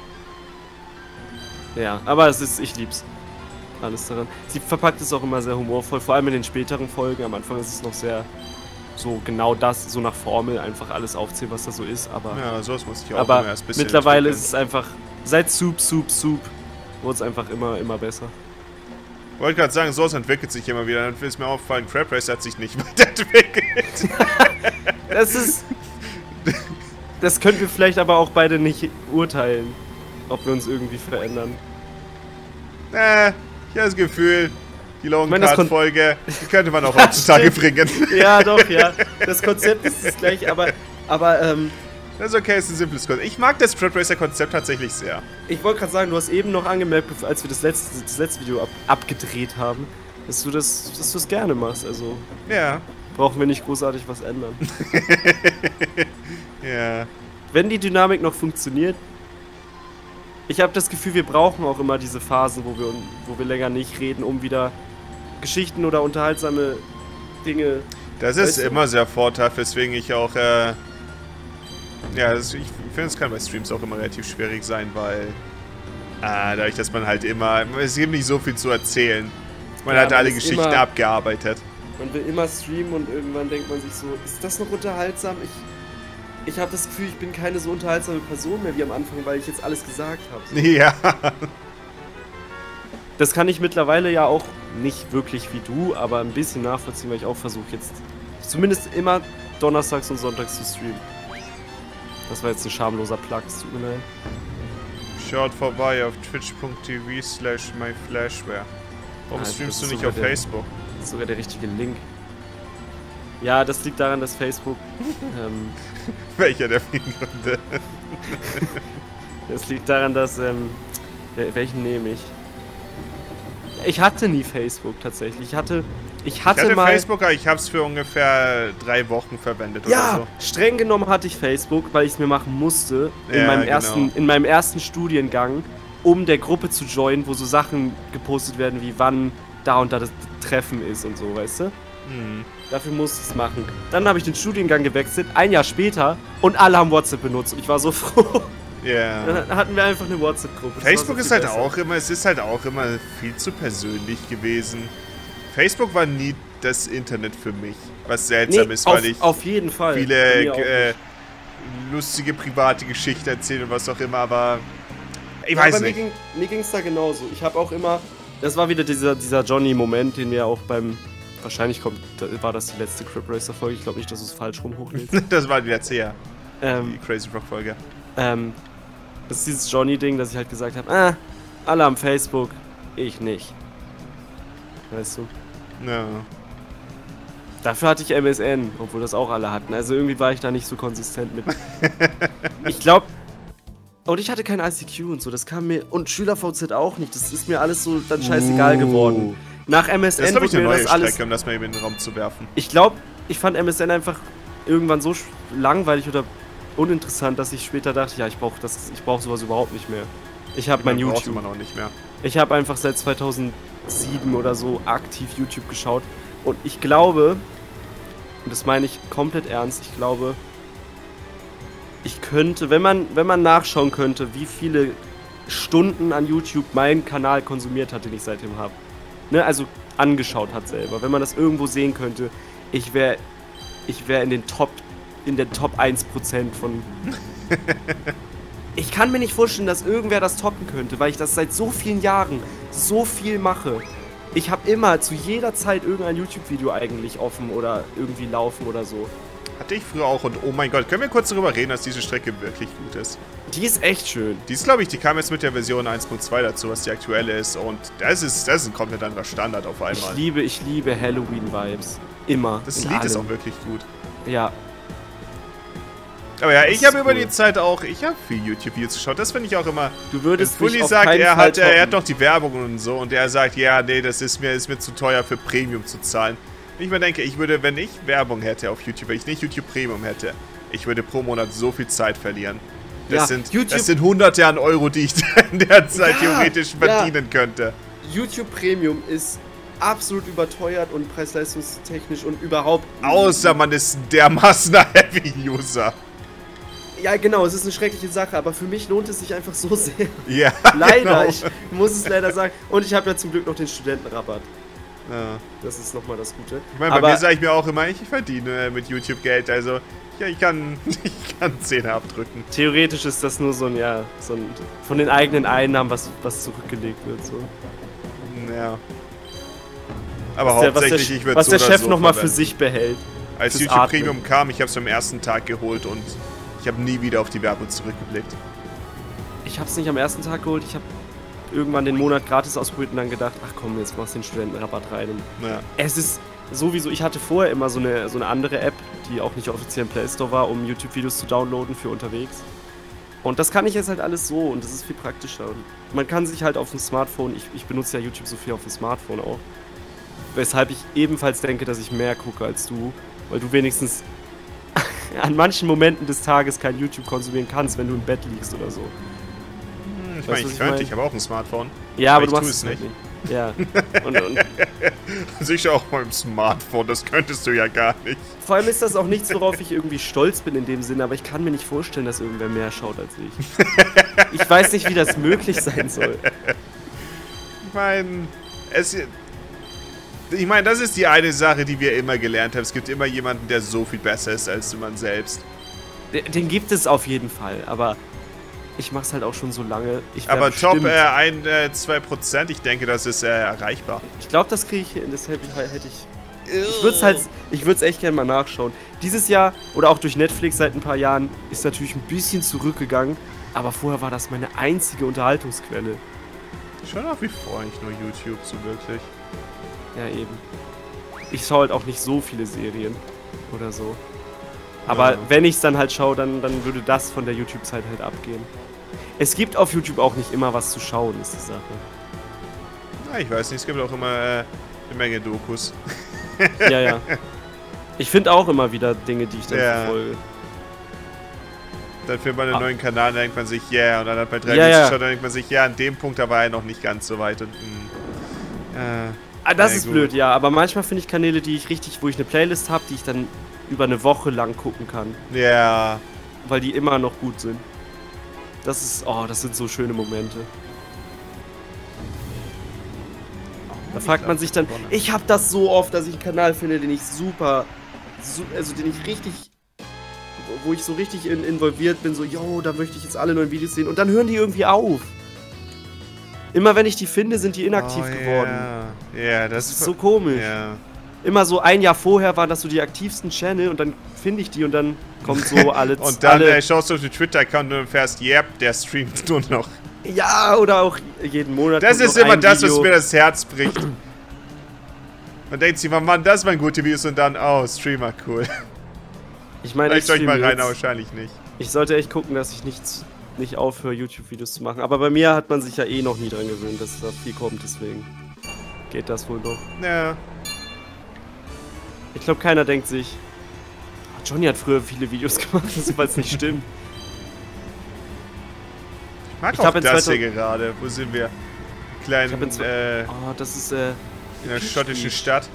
ja, aber es ist, ich lieb's. Alles daran. Sie verpackt es auch immer sehr humorvoll, vor allem in den späteren Folgen. Am Anfang ist es noch sehr so genau das, so nach Formel, einfach alles aufzählen, was da so ist. Aber, Ja, sowas muss ich auch aber immer erst ein bisschen mittlerweile ist entwickeln. es einfach, seit Soup, Soup, Soup, wurde es einfach immer, immer besser. Ich wollte gerade sagen, sowas entwickelt sich immer wieder. Dann ist mir aufgefallen, Crab Race hat sich nicht weiterentwickelt. Das ist. Das können wir vielleicht aber auch beide nicht urteilen, ob wir uns irgendwie verändern. äh, ich habe das Gefühl, die Long Ich meine, das Kon- Card-Folge, die könnte man auch heutzutage bringen. Ja, doch, ja. Das Konzept ist das gleiche, aber. Aber, ähm. Das ist okay, ist ein simples Konzept. Ich mag das Crab Racer-Konzept tatsächlich sehr. Ich wollte gerade sagen, du hast eben noch angemerkt, bevor- als wir das letzte, das letzte Video ab, abgedreht haben, dass du das, dass du das gerne machst. Also Ja. brauchen wir nicht großartig was ändern. Ja. Wenn die Dynamik noch funktioniert. Ich habe das Gefühl, wir brauchen auch immer diese Phasen, wo wir, wo wir länger nicht reden, um wieder Geschichten oder unterhaltsame Dinge. Das ist Weißt du? immer sehr vorteilhaft, weswegen ich auch, äh, ja, das, ich finde, es kann bei Streams auch immer relativ schwierig sein, weil, äh, dadurch, dass man halt immer, es gibt nicht so viel zu erzählen. Man Ja, hat man alle ist Geschichten immer- abgearbeitet. Man will immer streamen und irgendwann denkt man sich so, ist das noch unterhaltsam? Ich, ich habe das Gefühl, ich bin keine so unterhaltsame Person mehr wie am Anfang, weil ich jetzt alles gesagt habe. So. Ja. Das kann ich mittlerweile ja auch nicht wirklich wie du, aber ein bisschen nachvollziehen, weil ich auch versuche jetzt zumindest immer donnerstags und sonntags zu streamen. Das war jetzt ein schamloser Plug, es tut mir leid. Schaut vorbei auf twitch.tv slash myflashware. Warum Alter, streamst das du ist nicht sogar auf der- Facebook? Das ist sogar der richtige Link. Ja, das liegt daran, dass Facebook. ähm, Welcher der vielen Gründe? das liegt daran, dass. Ähm, wel- welchen nehme ich? Ich hatte nie Facebook tatsächlich. Ich hatte. Ich hatte, Ich hatte mal. Facebook, aber ich habe es für ungefähr drei Wochen verwendet Ja, oder so. streng genommen hatte ich Facebook, weil ich es mir machen musste in, Ja, meinem genau. ersten, in meinem ersten Studiengang, um der Gruppe zu joinen, wo so Sachen gepostet werden, wie wann da und da das Treffen ist und so, weißt du? Hm. Dafür musste ich es machen. Dann habe ich den Studiengang gewechselt, ein Jahr später, und alle haben WhatsApp benutzt. Und ich war so froh. Ja. Dann hatten wir einfach eine WhatsApp-Gruppe. Das Facebook war so ist viel halt besser. auch immer, es ist halt auch immer viel zu persönlich gewesen. Facebook war nie das Internet für mich, was seltsam Nee, ist, weil auf, ich auf jeden Fall. Bei viele mir auch äh, nicht. lustige private Geschichten erzähle und was auch immer, aber ich Ja, weiß aber nicht. Mir, ging, mir ging's da genauso. Ich habe auch immer. Das war wieder dieser, dieser Johnny-Moment, den wir auch beim. Wahrscheinlich kommt, da war das die letzte Crib Racer-Folge. Ich glaube nicht, dass du es falsch rum hochlädst. Das war die letzte, ja. Die ähm, Crazy Frog Folge. ähm, das ist dieses Johnny-Ding, dass ich halt gesagt habe: Ah, alle haben Facebook, ich nicht. Weißt du? Ja. Dafür hatte ich M S N, obwohl das auch alle hatten. Also irgendwie war ich da nicht so konsistent mit. Ich glaube. Und ich hatte kein I C Q und so, das kam mir. Und SchülerVZ auch nicht. Das ist mir alles so dann scheißegal geworden. Nach M S Das ist, N glaube ich, wurde eine mir neue das alles. Strecke, um das mal eben in den Raum zu werfen. Ich glaube, ich fand M S N einfach irgendwann so sch- langweilig oder uninteressant, dass ich später dachte, ja, ich brauche das, ich brauche sowas überhaupt nicht mehr. Ich habe mein Man braucht YouTube. immer noch nicht mehr. Ich habe einfach seit zweitausendsieben oder so aktiv YouTube geschaut und ich glaube, und das meine ich komplett ernst, ich glaube, ich könnte, wenn man, wenn man nachschauen könnte, wie viele Stunden an YouTube mein Kanal konsumiert hat, den ich seitdem habe. Ne, also angeschaut hat selber. Wenn man das irgendwo sehen könnte, ich wäre ich wär in den Top in der Top eins Prozent von... Ich kann mir nicht vorstellen, dass irgendwer das toppen könnte, weil ich das seit so vielen Jahren so viel mache. Ich habe immer zu jeder Zeit irgendein YouTube-Video eigentlich offen oder irgendwie laufen oder so. Hatte ich früher auch und oh mein Gott, können wir kurz darüber reden, dass diese Strecke wirklich gut ist? Die ist echt schön. Die ist, glaube ich, die kam jetzt mit der Version eins Punkt zwei dazu, was die aktuelle ist und das ist, das ist ein komplett anderer Standard auf einmal. Ich liebe, ich liebe Halloween-Vibes. Immer. Das Lied ist auch wirklich gut. Ja. Aber ja, Das ich habe ist über cool. die Zeit auch, ich habe viel YouTube-Videos geschaut, das finde ich auch immer... Du würdest Fully mich auf sagt, keinen er Fall hat, er hat toppen. noch die Werbung und so und er sagt, ja, nee, das ist mir, ist mir zu teuer für Premium zu zahlen. Ich mir denke, ich würde, wenn ich Werbung hätte auf YouTube, wenn ich nicht YouTube Premium hätte, ich würde pro Monat so viel Zeit verlieren. Das, Ja, sind, YouTube- das sind hunderte an Euro, die ich in der Zeit Ja, theoretisch ja. verdienen könnte. YouTube Premium ist absolut überteuert und preis-leistungstechnisch und überhaupt... Außer man ist ein dermaßener Heavy-User. Ja, genau, es ist eine schreckliche Sache, aber für mich lohnt es sich einfach so sehr. Ja, Leider, genau. ich muss es leider sagen. Und ich habe ja zum Glück noch den Studentenrabatt. Ja. Das ist nochmal das Gute. Ich meine, bei aber mir sage ich mir auch immer, ich verdiene äh, mit YouTube Geld, also ja, ich kann ich kann Zähne abdrücken. theoretisch ist das nur so ein, ja, so ein von den eigenen Einnahmen, was, was zurückgelegt wird. So. Ja. Aber Was der, was hauptsächlich, der, ich würde was so der oder Chef so nochmal für verwenden. sich behält. Als fürs YouTube Atmen. Premium kam, ich habe es am ersten Tag geholt und ich habe nie wieder auf die Werbung zurückgeblickt. Ich habe es nicht am ersten Tag geholt, ich habe irgendwann den Monat gratis ausprobiert und dann gedacht, ach komm, jetzt machst du den Studentenrabatt rein. Und Ja. es ist sowieso, ich hatte vorher immer so eine, so eine andere App, die auch nicht offiziell im Play Store war, um YouTube-Videos zu downloaden für unterwegs. Und das kann ich jetzt halt alles so und das ist viel praktischer. Und man kann sich halt auf dem Smartphone, ich, ich benutze ja YouTube so viel auf dem Smartphone auch, weshalb ich ebenfalls denke, dass ich mehr gucke als du, weil du wenigstens an manchen Momenten des Tages kein YouTube konsumieren kannst, wenn du im Bett liegst oder so. Hm, ich Weißt meine, du, was ich ich könnte, mein? ich habe auch ein Smartphone. Ja, aber ich du tue machst es es halt nicht. nicht. Ja. Und, und Sicher auch beim Smartphone, das könntest du ja gar nicht. vor allem ist das auch nichts, worauf ich irgendwie stolz bin in dem Sinne, aber ich kann mir nicht vorstellen, dass irgendwer mehr schaut als ich. Ich weiß nicht, wie das möglich sein soll. Ich meine, es... Ich meine, das ist die eine Sache, die wir immer gelernt haben. Es gibt immer jemanden, der so viel besser ist als man selbst. Den den gibt es auf jeden Fall, aber ich mach's halt auch schon so lange. Ich wär Aber top bestimmt- äh, ein, äh, zwei Prozent, ich denke, das ist äh, erreichbar. Ich glaube, das kriege ich hin, deshalb hätte ich... Ich würde es halt, ich würde es echt gerne mal nachschauen. Dieses Jahr, oder auch durch Netflix seit ein paar Jahren, ist natürlich ein bisschen zurückgegangen, aber vorher war das meine einzige Unterhaltungsquelle. Schon nach wie vor eigentlich nur YouTube, so wirklich. Ja, eben. Ich schaue halt auch nicht so viele Serien oder so. Aber Ja. wenn ich es dann halt schaue, dann, dann würde das von der YouTube-Zeit halt abgehen. Es gibt auf YouTube auch nicht immer was zu schauen, ist die Sache. Na, ich weiß nicht, es gibt auch immer äh, eine Menge Dokus. Ja, ja. Ich finde auch immer wieder Dinge, die ich dann Ja. verfolge. Dann findet man einen Ah. neuen Kanal, dann denkt man sich, ja, yeah, und dann hat man drei Ja, Videos ja. geschaut, dann denkt man sich, ja, an dem Punkt da war er noch nicht ganz so weit und mh, äh, Ah, das Ja, ist gut. blöd, ja. Aber manchmal finde ich Kanäle, die ich richtig, wo ich eine Playlist habe, die ich dann über eine Woche lang gucken kann. ja, Weil die immer noch gut sind. Das ist, oh, das sind so schöne Momente. Da fragt man sich dann, ich habe das so oft, dass ich einen Kanal finde, den ich super, su also den ich richtig, wo ich so richtig in, involviert bin, so, yo, da möchte ich jetzt alle neuen Videos sehen. Und dann hören die irgendwie auf. Immer wenn ich die finde, sind die inaktiv oh, geworden. Ja, ja, das, Das ist so komisch. Ja. Immer so ein Jahr vorher waren das so die aktivsten Channel und dann finde ich die und dann kommt so alle... Und dann alle, äh, schaust du auf den Twitter-Account und fährst, yep, der streamt nur noch. ja, oder auch jeden Monat. Das kommt ist noch immer ein das, was Video. mir das Herz bricht. Man denkt sich, Mann, das waren gute Videos und dann, oh, Streamer, cool. Ich meine, ich, Vielleicht euch mal streame rein, jetzt. aber wahrscheinlich nicht. Ich sollte echt gucken, dass ich nichts, nicht aufhöre, YouTube-Videos zu machen. Aber bei mir hat man sich ja eh noch nie dran gewöhnt, dass da viel kommt, deswegen geht das wohl noch. Ja. Ich glaube, keiner denkt sich, "Oh, Johnny hat früher viele Videos gemacht, weil es nicht stimmt. Ich mag Ich auch hab in das hier zweitausend gerade. Wo sind wir? Kleinen, Ich hab in zwe- äh, Oh, das ist, äh, in der Peach schottischen Beach. Stadt.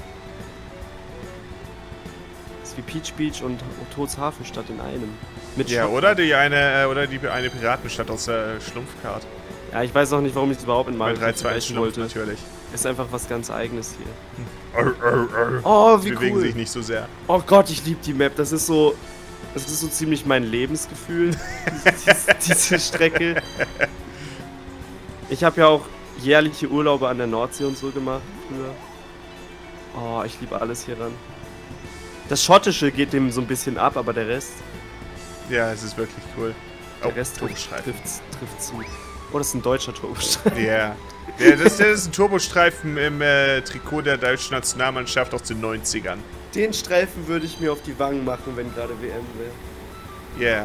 Das ist wie Peach Beach und Todshafenstadt in einem. Mit Ja, Schotten. oder die eine, äh, oder die eine Piratenstadt aus der Schlumpfkart. Ja, ich weiß auch nicht, warum ich es überhaupt in Bei meinem drei zwei eins vergleichen Schlumpf wollte. natürlich. Ist einfach was ganz Eigenes hier. Arr, arr, arr. Oh, Die wie bewegen cool. sich nicht so sehr. Oh Gott, ich liebe die Map. Das ist so... Das ist so ziemlich mein Lebensgefühl, diese, diese Strecke. Ich habe ja auch jährliche Urlaube an der Nordsee und so gemacht früher. Oh, ich liebe alles hier ran. Das Schottische geht dem so ein bisschen ab, aber der Rest... Ja, es ist wirklich cool. Der Oh, Rest trifft, Turbostreifen. trifft, trifft zu. Oh, das ist ein deutscher Turbostreifen. Ja. Ja, das, das ist ein Turbostreifen im äh, Trikot der deutschen Nationalmannschaft aus den neunzigern. Den Streifen würde ich mir auf die Wangen machen, wenn gerade W M wäre. Ja.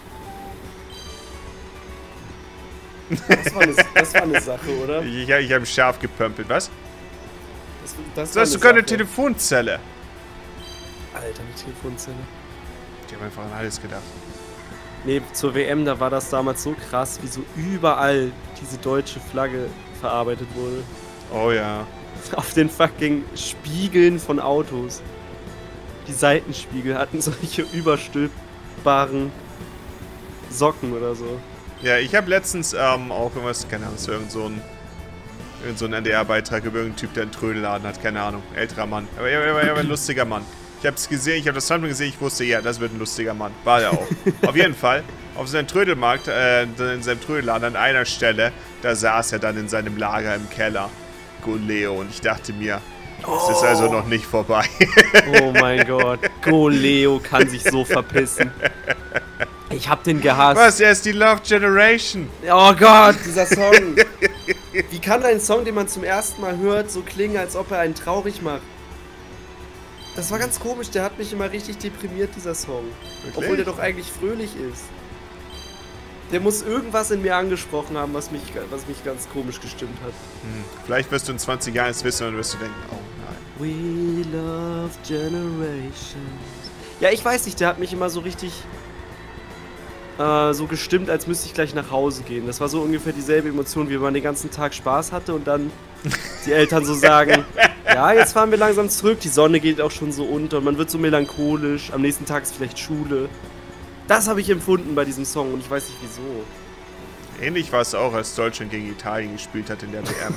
Yeah. Das, war eine, das war eine Sache, oder? Ich, ich habe scharf gepömpelt, was? Das, das So hast du keine Telefonzelle. Alter, eine Telefonzelle. Ich habe einfach an alles gedacht. Nee, zur W M, da war das damals so krass, wie so überall diese deutsche Flagge verarbeitet wurde. Oh ja. Auf den fucking Spiegeln von Autos. Die Seitenspiegel hatten solche überstülpbaren Socken oder so. Ja, ich habe letztens ähm, auch irgendwas, keine Ahnung, so irgend so ein, irgend so ein N D R-Beitrag über irgendeinen Typ, der einen Trödelladen hat, keine Ahnung, älterer Mann. Aber er war, er war ein lustiger Mann. Ich habe es gesehen, ich habe das Thumbnail gesehen, ich wusste, ja, das wird ein lustiger Mann. War er auch. Auf jeden Fall, auf seinem Trödelmarkt, äh, in seinem Trödelladen an einer Stelle, da saß er dann in seinem Lager im Keller. Goleo. Und ich dachte mir, es ist also noch nicht vorbei. Oh mein Gott. Goleo kann sich so verpissen. Ich hab den gehasst. Was? Er ist die Love Generation. Oh Gott, dieser Song. Wie kann ein Song, den man zum ersten Mal hört, so klingen, als ob er einen traurig macht? Das war ganz komisch, der hat mich immer richtig deprimiert, dieser Song. Wirklich? Obwohl der doch eigentlich fröhlich ist. Der muss irgendwas in mir angesprochen haben, was mich, was mich ganz komisch gestimmt hat. Hm. Vielleicht wirst du in zwanzig Jahren es wissen und wirst du denken, oh nein. We love generations. Ja, ich weiß nicht, der hat mich immer so richtig äh, so gestimmt, als müsste ich gleich nach Hause gehen. Das war so ungefähr dieselbe Emotion, wie wenn man den ganzen Tag Spaß hatte und dann die Eltern so sagen, ja, jetzt fahren wir langsam zurück, die Sonne geht auch schon so unter und man wird so melancholisch, am nächsten Tag ist vielleicht Schule. Das habe ich empfunden bei diesem Song und ich weiß nicht wieso. Ähnlich war es auch, als Deutschland gegen Italien gespielt hat in der W M.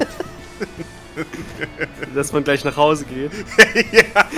Dass man gleich nach Hause geht. Ja.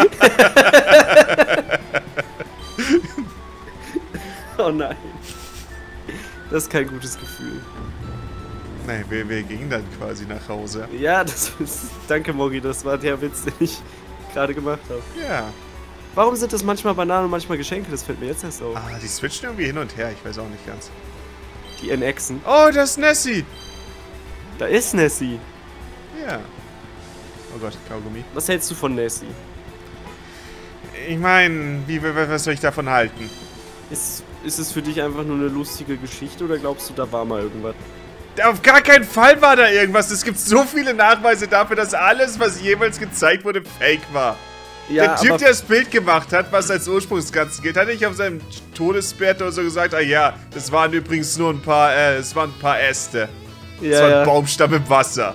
Oh nein. Das ist kein gutes Gefühl. Nein, wir, wir gingen dann quasi nach Hause. Ja, das ist... Danke, Mogi, das war der Witz, den ich gerade gemacht habe. Ja. Warum sind das manchmal Bananen und manchmal Geschenke? Das fällt mir jetzt erst auf. Ah, die switchen irgendwie hin und her, ich weiß auch nicht ganz. Die N Xen. Oh, das ist Nessie! Da ist Nessie. Ja. Oh Gott, Kaugummi. Was hältst du von Nessie? Ich meine, wie, was soll ich davon halten? Ist, ist es für dich einfach nur eine lustige Geschichte oder glaubst du, da war mal irgendwas? Auf gar keinen Fall war da irgendwas. Es gibt so viele Nachweise dafür, dass alles, was jemals gezeigt wurde, fake war. Ja, der Typ, aber der das Bild gemacht hat, was als Ursprungsganzen gilt, hat nicht auf seinem Todesbett oder so gesagt, ah ja, das waren übrigens nur ein paar, äh, es waren ein paar Äste. ja, das war ein ja. Baumstamm im Wasser.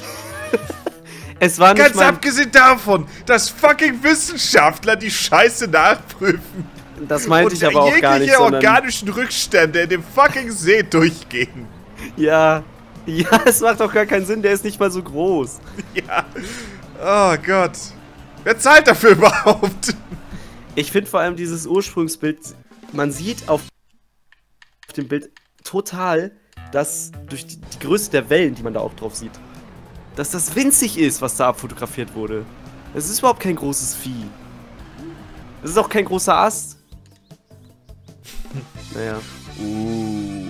Es war nicht Ganz mal... abgesehen davon, dass fucking Wissenschaftler die Scheiße nachprüfen. Das meinte und ich aber auch gar nicht, jegliche sondern... organischen Rückstände in dem fucking See durchgehen. Ja, ja, es macht doch gar keinen Sinn, der ist nicht mal so groß. Ja. Oh Gott. Wer zahlt dafür überhaupt? Ich finde vor allem dieses Ursprungsbild, man sieht auf dem Bild total, dass durch die, die Größe der Wellen, die man da auch drauf sieht, dass das winzig ist, was da abfotografiert wurde. Es ist überhaupt kein großes Vieh. Es ist auch kein großer Ast. Naja. Uh.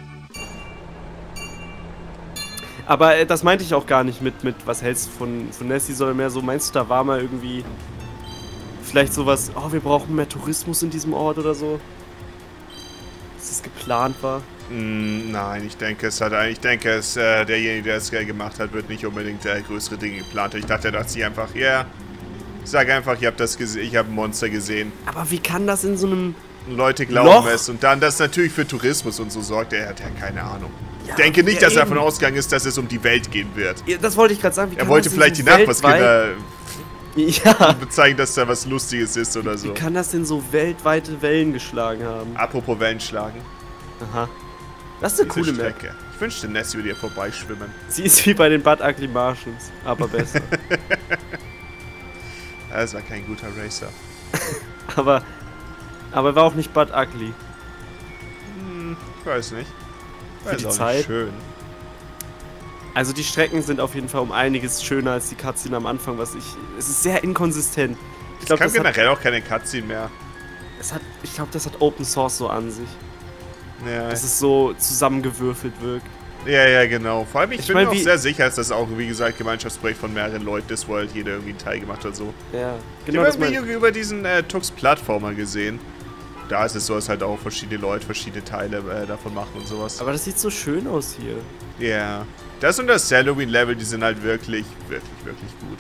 Aber äh, das meinte ich auch gar nicht mit, mit was hältst du von, von Nessie, sondern mehr so, meinst du, da war mal irgendwie vielleicht sowas, oh, wir brauchen mehr Tourismus in diesem Ort oder so? Dass das geplant war? Mm, nein, ich denke, es hat ich denke, es, äh, derjenige, der es gemacht hat, wird nicht unbedingt äh, größere Dinge geplant. Ich dachte, er dachte sich einfach, ja, yeah, sag einfach, ich habe das gesehen, ich habe ein Monster gesehen. Aber wie kann das in so einem Und Leute glauben Loch? es und dann das natürlich für Tourismus und so sorgt, er hat ja keine Ahnung. Ja, ich denke nicht, ja, dass er eben. davon ausgegangen ist, dass es um die Welt gehen wird. Ja, das wollte ich gerade sagen. Wie Er kann wollte das denn vielleicht so die Nachbarskinder Ja. bezeichnen, dass da was Lustiges ist oder so. Wie kann das denn so weltweite Wellen geschlagen haben? Apropos Wellen schlagen. Aha. Das ist eine Diese coole Map. Strecke. Ich wünschte, Nessie würde hier vorbeischwimmen. Sie ist wie bei den Bad Ugly Martians, aber besser. Das war kein guter Racer. Aber Aber er war auch nicht Bud Ugly. Hm, ich weiß nicht. Für Weiß die auch Zeit. nicht schön. Also die Strecken sind auf jeden Fall um einiges schöner als die Cutscene am Anfang, was ich... Es ist sehr inkonsistent. Ich Ich glaube, kann das, hat, generell auch keine Cutscene mehr. es hat, ich glaub, das hat Open Source so an sich. Ja, Dass es so zusammengewürfelt wirkt. ja, ja, genau. Vor allem, ich, Ich bin mein, mir auch wie- sehr sicher, dass das auch, wie gesagt, Gemeinschaftsprojekt von mehreren Leuten ist, wo halt jeder irgendwie einen Teil gemacht hat oder so. Ja, Ich genau habe das ein mein, Video über diesen äh, Tux-Plattformer gesehen. Da ist es so, dass halt auch verschiedene Leute verschiedene Teile äh, davon machen und sowas. Aber das sieht so schön aus hier. Ja. Das und das Halloween-Level, die sind halt wirklich, wirklich, wirklich gut.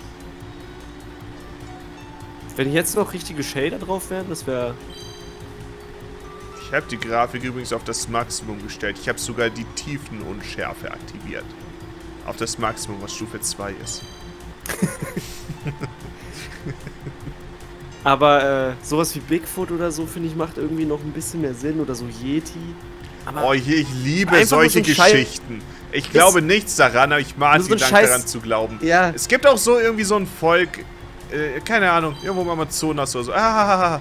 Wenn jetzt noch richtige Shader drauf wären, das wäre... Ich habe die Grafik übrigens auf das Maximum gestellt. Ich habe sogar die Tiefenunschärfe aktiviert. Auf das Maximum, was Stufe zwei ist. Aber äh, sowas wie Bigfoot oder so, finde ich, macht irgendwie noch ein bisschen mehr Sinn. Oder so Yeti. Aber Oh, je, ich liebe Einfach nur solche so ein Schei- Geschichten. Ich glaube nichts daran, aber ich mag Nur so die ein Dank Scheiß- daran zu glauben. ja, Es gibt auch so irgendwie so ein Volk, äh, keine Ahnung, irgendwo im Amazonas oder so. Ah,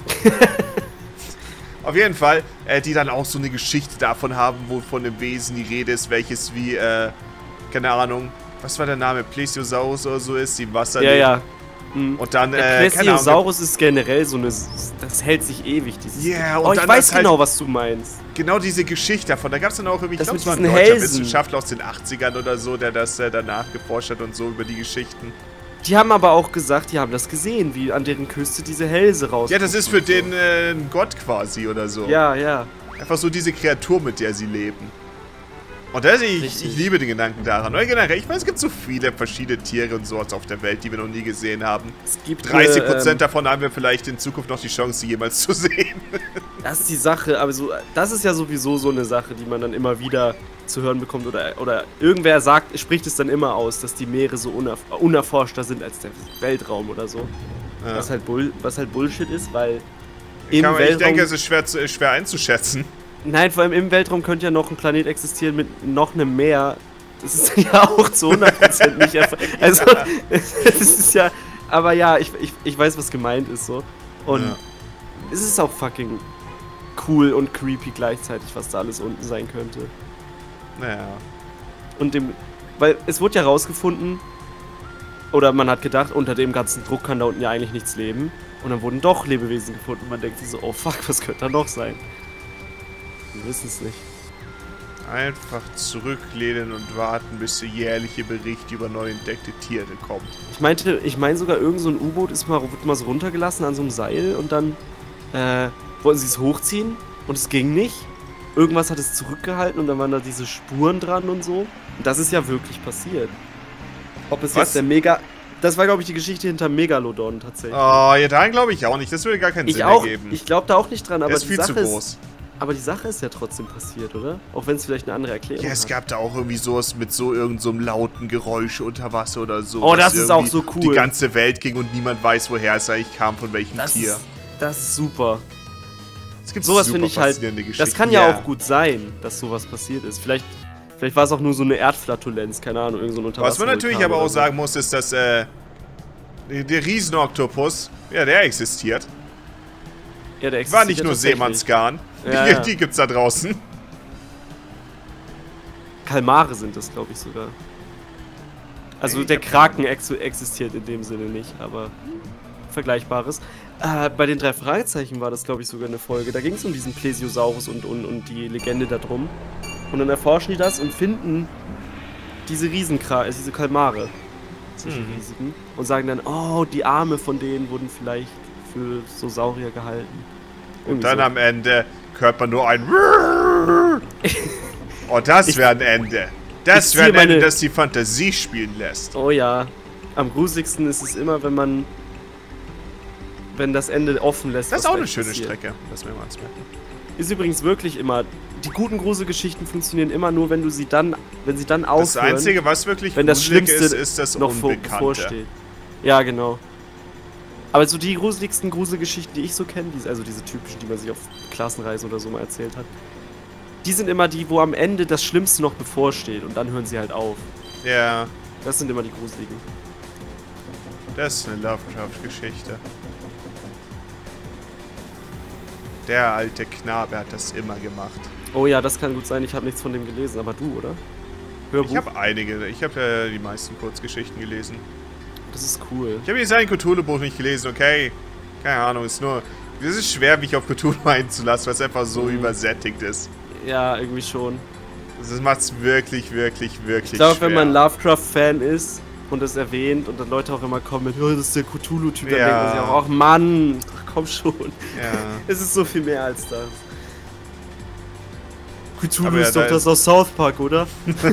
auf jeden Fall, äh, die dann auch so eine Geschichte davon haben, wo von dem Wesen die Rede ist, welches wie, äh, keine Ahnung, was war der Name? Plesiosaurus oder so ist, die im Wasser ja, lebt. ja. Mhm. Und dann, Der äh, keine Ahnung. Plesiosaurus ist generell so eine... Das hält sich ewig, dieses... Yeah, und oh, ich dann weiß das halt- genau, was du meinst. Genau diese Geschichte davon. Da gab es dann auch irgendwie, ich Das glaube, mit es war ein diesen deutscher Hälsen. Wissenschaftler aus den achtzigern oder so, der das äh, danach geforscht hat und so über die Geschichten. Die haben aber auch gesagt, die haben das gesehen, wie an deren Küste diese Hälse raus. Ja, das ist für den äh, ein Gott quasi oder so. Ja, ja. Einfach so diese Kreatur, mit der sie leben. Und das, ich, Richtig. ich liebe den Gedanken daran. Oder generell, ich weiß, es gibt so viele verschiedene Tiere und sowas auf der Welt, die wir noch nie gesehen haben. Es gibt dreißig eine, Prozent ähm, davon haben wir vielleicht in Zukunft noch die Chance, sie jemals zu sehen. Das ist die Sache, aber so, das ist ja sowieso so eine Sache, die man dann immer wieder zu hören bekommt. Oder, oder irgendwer sagt, spricht es dann immer aus, dass die Meere so unerf unerforschter sind als der Weltraum oder so. Ja. Was, halt Bull was halt Bullshit ist, weil im Kann man, ich Weltraum... denke, es ist schwer, zu, schwer einzuschätzen. Nein, vor allem im Weltraum könnte ja noch ein Planet existieren mit noch einem Meer. Das ist ja auch zu hundert Prozent nicht erfolgt. Also, das ist ja... Aber ja, ich, ich, ich weiß, was gemeint ist so. Und Ja. es ist auch fucking cool und creepy gleichzeitig, was da alles unten sein könnte. Naja. Und dem... Weil es wurde ja rausgefunden, oder man hat gedacht, unter dem ganzen Druck kann da unten ja eigentlich nichts leben. Und dann wurden doch Lebewesen gefunden. Man denkt sich so, oh fuck, was könnte da noch sein? Wir wissen es nicht. Einfach zurücklehnen und warten, bis der jährliche Bericht über neu entdeckte Tiere kommt. Ich meinte, ich meine sogar, irgend so ein U-Boot ist mal, wird mal so runtergelassen an so einem Seil und dann äh, wollten sie es hochziehen und es ging nicht. Irgendwas hat es zurückgehalten und dann waren da diese Spuren dran und so. Und das ist ja wirklich passiert. Ob es Was? jetzt der Mega... Das war, glaube ich, die Geschichte hinter Megalodon tatsächlich. Oh, ja, daran glaube ich auch nicht. Das würde gar keinen ich Sinn auch, ergeben. ich glaube da auch nicht dran, aber Der ist die viel Sache zu ist, groß. aber die Sache ist ja trotzdem passiert, oder? Auch wenn es vielleicht eine andere Erklärung Ja, es hat. gab da auch irgendwie sowas mit so irgendeinem so einem lauten Geräusch unter Wasser oder so. Oh, was das ist auch irgendwie so cool. Die ganze Welt ging und niemand weiß, woher es eigentlich kam, von welchem Das Tier. ist, das ist super. Es gibt Sowas super finde ich halt. faszinierende Das Geschichten. kann ja, auch gut sein, dass sowas passiert ist. Vielleicht, vielleicht war es auch nur so eine Erdflatulenz, keine Ahnung, irgend so ein Unterwasser. Was man natürlich aber auch sagen muss, ist, dass äh, der Riesenoktopus, ja, der existiert. Ja, der War nicht existiert nur tatsächlich. Seemannsgarn. Ja, die, ja. die gibt's da draußen. Kalmare sind das, glaube ich, sogar. Also Nee, der ich hab Kraken ex existiert in dem Sinne nicht, aber Vergleichbares. Äh, bei den drei Fragezeichen war das, glaube ich, sogar eine Folge. Da ging es um diesen Plesiosaurus und, und, und die Legende darum. Und dann erforschen die das und finden diese Riesenkra äh, diese Kalmare. Solche Mhm. riesigen. Und sagen dann, oh, die Arme von denen wurden vielleicht für so Saurier gehalten. Und Irgendwie dann so. am Ende hört man nur ein Oh, das Ich- wäre ein Ende. ich Das wäre ein ziehe Ende, meine- das die Fantasie spielen lässt. Oh ja. Am gruseligsten ist es immer, wenn man... Wenn das Ende offen lässt. Das ist was auch eine gleich schöne passiert. Strecke. Lass mir mal eins merken. Ist übrigens wirklich immer... Die guten Gruselgeschichten funktionieren immer nur, wenn du sie dann... Wenn sie dann aufhören, Das Einzige, was wirklich wenn das gruselig Schlimmste ist, ist das noch vor, Unbekannte. bevorsteht. Ja, genau. Aber so die gruseligsten Gruselgeschichten, die ich so kenne, diese, also diese typischen, die man sich auf Klassenreisen oder so mal erzählt hat, die sind immer die, wo am Ende das Schlimmste noch bevorsteht und dann hören sie halt auf. Ja, Das sind immer die gruseligen. das ist eine Lovecraft-Geschichte. Der alte Knabe hat das immer gemacht. Oh ja, das kann gut sein. Ich habe nichts von dem gelesen, aber du, oder? Hörbuch? Ich habe einige. Ich habe äh, die meisten Kurzgeschichten gelesen. Das ist cool. Ich habe jetzt ein Cthulhu-Buch nicht gelesen, okay? Keine Ahnung, ist nur... Es ist schwer, mich auf Cthulhu einzulassen, weil es einfach so mhm. übersättigt ist. Ja, irgendwie schon. Das macht es wirklich, wirklich, wirklich Ich glaube, schwer. wenn man Lovecraft-Fan ist und es erwähnt und dann Leute auch immer kommen mit, oh, das ist der Cthulhu-Typ, dann Ja. denken sie auch, ach Mann, ach, komm schon. Ja. Es ist so viel mehr als das. Cthulhu Aber ja, ist doch da das ist- aus South Park, oder?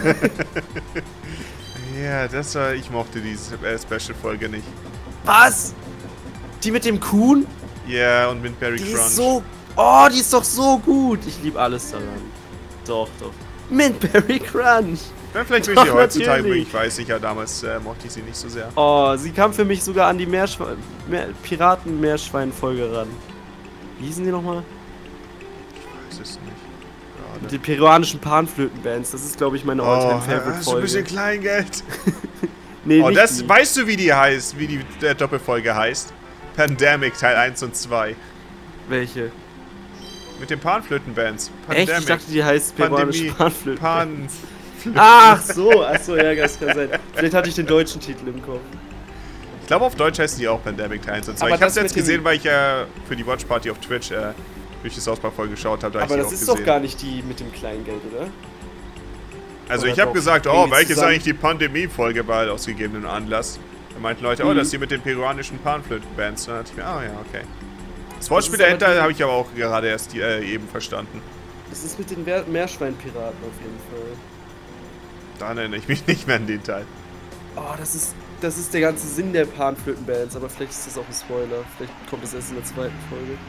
Ja, das war... Ich mochte diese äh, Special-Folge nicht. Was? Die mit dem Kuhn? Ja, und mit Barry Die Crunch. ist so... Oh, die ist doch so gut. Ich liebe alles daran. Doch, doch. Mint Berry Crunch. Ja, vielleicht will ich Doch, sie heutzutage natürlich. bringen, ich weiß nicht, ja, damals äh, mochte ich sie nicht so sehr. Oh, sie kam für mich sogar an die Meerschwe Meer Piraten-Meerschwein-Folge ran. Wie hießen die nochmal? Ich weiß es nicht. Gerade. Die peruanischen Panflöten-Bands. Das ist, glaube ich, meine Oh, All-Time-Favorite-Folge. hast du ein bisschen Kleingeld? Nee, Oh, nicht das, die. weißt du, wie die heißt, wie die äh, Doppelfolge heißt? Pandemic Teil eins und zwei. Welche? Mit den Panflötenbands. Echt? Ich dachte, die heißt peruanische Pandemie. Panflöten. Pan... Ach so, ach so, ja, das kann sein. Vielleicht hatte ich den deutschen Titel im Kopf. Ich glaube, auf Deutsch heißen die auch Pandemic Teil eins und zwei. Aber Ich habe es das jetzt mit dem- gesehen, weil ich äh, für die Watch Party auf Twitch äh, durch die South Park Folge geschaut habe. Da hab Aber ich das die auch ist gesehen. doch gar nicht die mit dem Kleingeld, oder? Also Oder ich habe doch? gesagt, Hängen oh, die welche ist zusammen? eigentlich die Pandemie-Folge bei aus gegebenem Anlass? Da meinten Leute, oh, Mhm. das ist die mit den peruanischen Panflötenbands. Da dachte ich mir, ah ja, okay. Das Das Wortspiel ist aber dahinter die- habe ich aber auch gerade erst äh, eben verstanden. Das ist mit den Meer Meerschweinpiraten auf jeden Fall. Da erinnere ich mich nicht mehr an den Teil. Oh, das ist, das ist der ganze Sinn der Panflötenbands, aber vielleicht ist das auch ein Spoiler. Vielleicht kommt es erst in der zweiten Folge.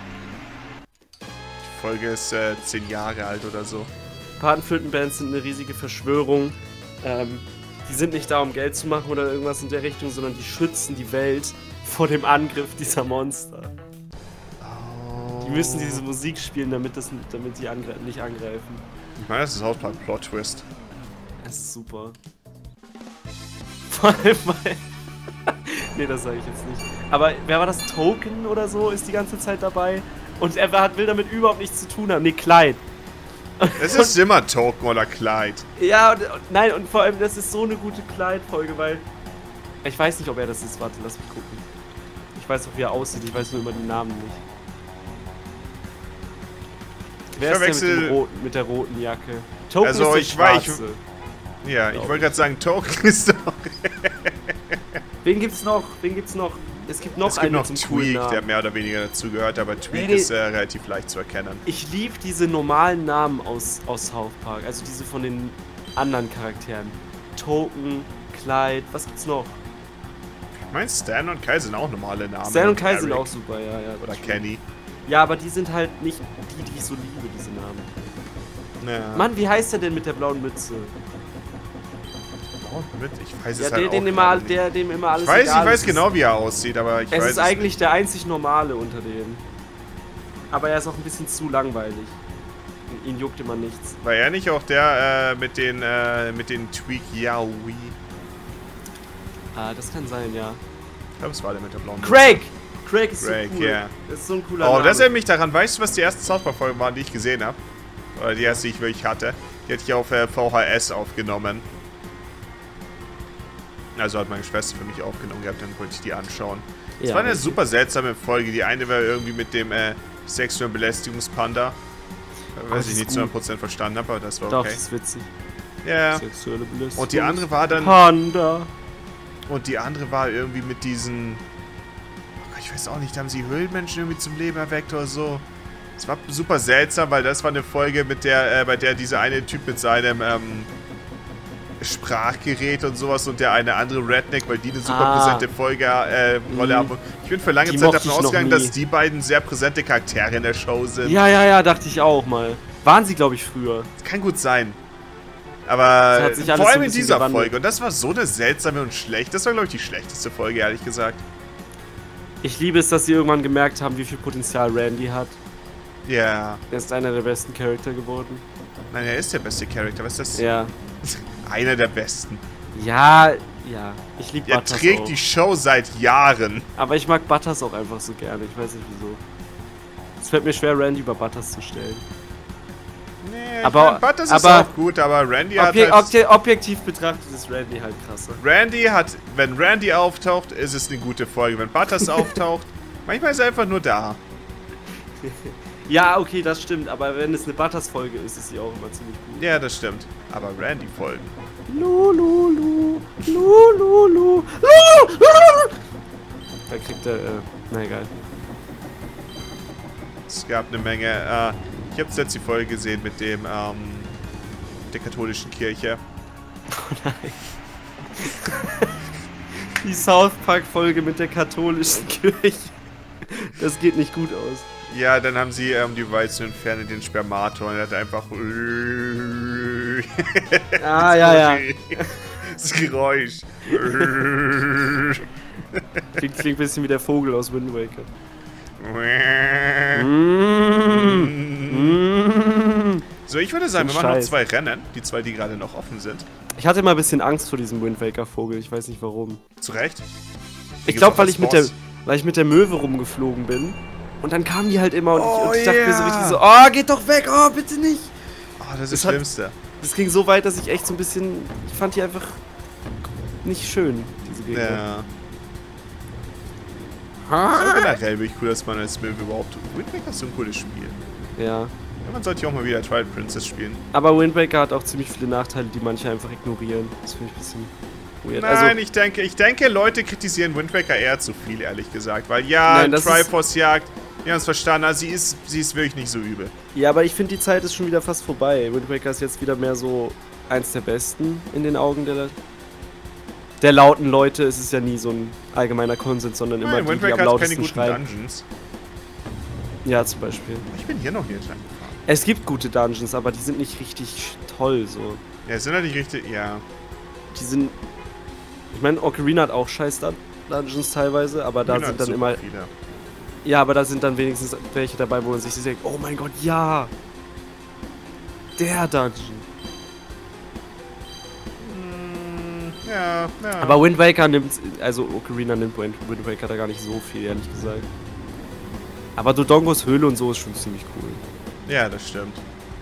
Die Folge ist äh, zehn Jahre alt oder so. Panflötenbands sind eine riesige Verschwörung. Ähm, die sind nicht da, um Geld zu machen oder irgendwas in der Richtung, sondern die schützen die Welt vor dem Angriff dieser Monster. Die müssen diese Musik spielen, damit, das, damit die angre nicht angreifen. Ich meine, das ist South Park Plot Twist. Das ist super. Vor allem, weil... nee, das sage ich jetzt nicht. Aber wer war das? Token oder so ist die ganze Zeit dabei. Und er hat, will damit überhaupt nichts zu tun haben. Nee, Clyde. Es ist immer Token oder Clyde. Ja, und, und, nein, und vor allem, das ist so eine gute Clyde-Folge, weil... Ich weiß nicht, ob er das ist. Warte, lass mich gucken. Ich weiß auch, wie er aussieht. Ich weiß nur immer den Namen nicht. Wer ist der mit, verwechsel- dem roten, mit der roten Jacke? Token Also, ist der ich war- ich- Schwarze. Ja, ich Glaub wollte gerade sagen, Token ist doch... Wen gibt's noch? Wen gibt's noch? Es gibt noch Es gibt einen noch mit zum coolen Tweak, Namen. der mehr oder weniger dazu gehört, aber Tweak Nee, nee. ist äh, relativ leicht zu erkennen. Ich liebe diese normalen Namen aus, aus South Park, also diese von den anderen Charakteren. Token, Clyde, was gibt's noch? Ich meine, Stan und Kai sind auch normale Namen. Stan und Kai sind Eric auch super, ja, ja. Oder stimmt. Kenny. Ja, aber die sind halt nicht die, die ich so liebe, diese Namen. Ja. Mann, wie heißt der denn mit der blauen Mütze? Oh, mit. Ich weiß Ja, es der, halt den auch immer, gerade nicht. der, dem immer alles Ich weiß, ich egal weiß ist. genau, wie er aussieht, aber ich Es weiß ist eigentlich der einzig Normale unter denen. Aber er ist auch ein bisschen zu langweilig. Ihn juckt immer nichts. War er nicht auch der äh, mit den äh, mit den Tweak Yaoi? Ah, das kann sein, ja. Ich glaube, es war der mit der blauen Mütze. Craig! Craig ist Craig, so cool. ja. Das ist so ein cooler Oh, Name. das erinnert mich daran. Weißt du, was die ersten South Park-Folgen waren, die ich gesehen habe? Oder die erste, die ich wirklich hatte? Die hatte ich auf äh, V H S aufgenommen. Also hat meine Schwester für mich aufgenommen gehabt, dann wollte ich die anschauen. Es Ja, war eine richtig. super seltsame Folge. Die eine war irgendwie mit dem äh, sexuellen Belästigungspanda. Was das ich ist nicht gut. zu hundert Prozent verstanden habe, aber das war Doch, okay. das ist witzig. Ja. Sexuelle Belästigung. Und die andere war dann. Panda. Und die andere war irgendwie mit diesen. Oh Gott, ich weiß auch nicht, haben sie Höhlenmenschen irgendwie zum Leben erweckt oder so. Es war super seltsam, weil das war eine Folge, mit der, äh, bei der dieser eine Typ mit seinem ähm, Sprachgerät und sowas und der eine andere Redneck, weil die eine super Ah. präsente Folge äh, Rolle Mhm. haben. Und ich bin für lange Die Zeit mochte davon ich noch ausgegangen, nie. dass die beiden sehr präsente Charaktere in der Show sind. Ja, ja, ja, dachte ich auch mal. Waren sie, glaube ich, früher. Das kann gut sein. Aber Das hat sich alles vor so allem ein in bisschen dieser gewandelt. Folge. Und das war so eine seltsame und schlecht. Das war, glaube ich, die schlechteste Folge, ehrlich gesagt. Ich liebe es, dass sie irgendwann gemerkt haben, wie viel Potenzial Randy hat. Ja. Er ist einer der besten Charakter geworden. Nein, er ist der beste Charakter. Was ist das? Ja. Einer der besten. Ja, ja. Ich liebe Er Butters trägt auch. die Show seit Jahren. Aber ich mag Butters auch einfach so gerne. Ich weiß nicht wieso. Es fällt mir schwer, Randy über Butters zu stellen. Nee, aber, ich mein, Butters ist aber auch gut, aber Randy hat Obje halt... obje objektiv betrachtet ist Randy halt krasser. Randy hat... Wenn Randy auftaucht, ist es eine gute Folge. Wenn Butters auftaucht, manchmal ist er einfach nur da. Ja, okay, das stimmt, aber wenn es eine Butters-Folge ist, ist sie auch immer ziemlich gut. Ja, das stimmt. Aber Randy-Folgen. Lululu, lululu, lululu. Da kriegt er, äh, na egal. Es gab eine Menge, äh, ich habe jetzt die Folge gesehen mit dem, ähm, der katholischen Kirche. Oh nein. Die South Park-Folge mit der katholischen Kirche. Das geht nicht gut aus. Ja, dann haben sie, um die Wahrheit zu entfernen, den Spermator und er hat einfach... Ah, ja, ja. Das Geräusch. Klingt, klingt ein bisschen wie der Vogel aus Wind Waker. So, ich würde sagen, So wir machen noch Scheiß. zwei Rennen. Die zwei, die gerade noch offen sind. Ich hatte immer ein bisschen Angst vor diesem Wind Waker Vogel, ich weiß nicht warum. Zu Recht? Ich glaube, weil ich mit der weil ich mit der Möwe rumgeflogen bin und dann kamen die halt immer und, Oh, ich, und ich dachte yeah. mir so richtig so, oh, geht doch weg, oh, bitte nicht. Oh, das ist Das das hat- Schlimmste. Das ging so weit, dass ich echt so ein bisschen, ich fand die einfach nicht schön, diese Gegner. Ja. Aber generell bin ich cool, dass man als Möwe überhaupt... Wind Waker ist so ein cooles Spiel. Ja. Ja, man sollte ja auch mal wieder Twilight Princess spielen. Aber Wind Waker hat auch ziemlich viele Nachteile, die manche einfach ignorieren. Das finde ich ein bisschen weird. Nein, Also, ich denke, ich denke, Leute kritisieren Wind Waker eher zu viel, ehrlich gesagt. Weil ja, Nein, das ist- Triforce-Jagd, wir haben es verstanden, also sie ist, sie ist wirklich nicht so übel. ja, aber ich finde, die Zeit ist schon wieder fast vorbei. Wind Waker ist jetzt wieder mehr so eins der besten in den Augen der, der lauten Leute. Es ist ja nie so ein allgemeiner Konsens, sondern immer Nein, die, Wind die am Waker hat keine lautesten guten schreien. Dungeons. Ja, zum Beispiel. Ich bin hier noch hier entlang gefahren. Es gibt gute Dungeons, aber die sind nicht richtig toll so. Ja, sind halt nicht richtig, ja. Die sind... Ich meine, Ocarina hat auch scheiß Dun- Dungeons teilweise, aber da Ocarina sind hat dann super immer... viele. Ja, aber da sind dann wenigstens welche dabei, wo man sich denkt, oh mein Gott, ja! Der Dungeon. Hm, ja, ja. Aber Wind Waker nimmt, also Ocarina nimmt Wind, Wind Waker da gar nicht so viel, ehrlich gesagt. Aber Dodongos Höhle und so ist schon ziemlich cool. Ja, das stimmt.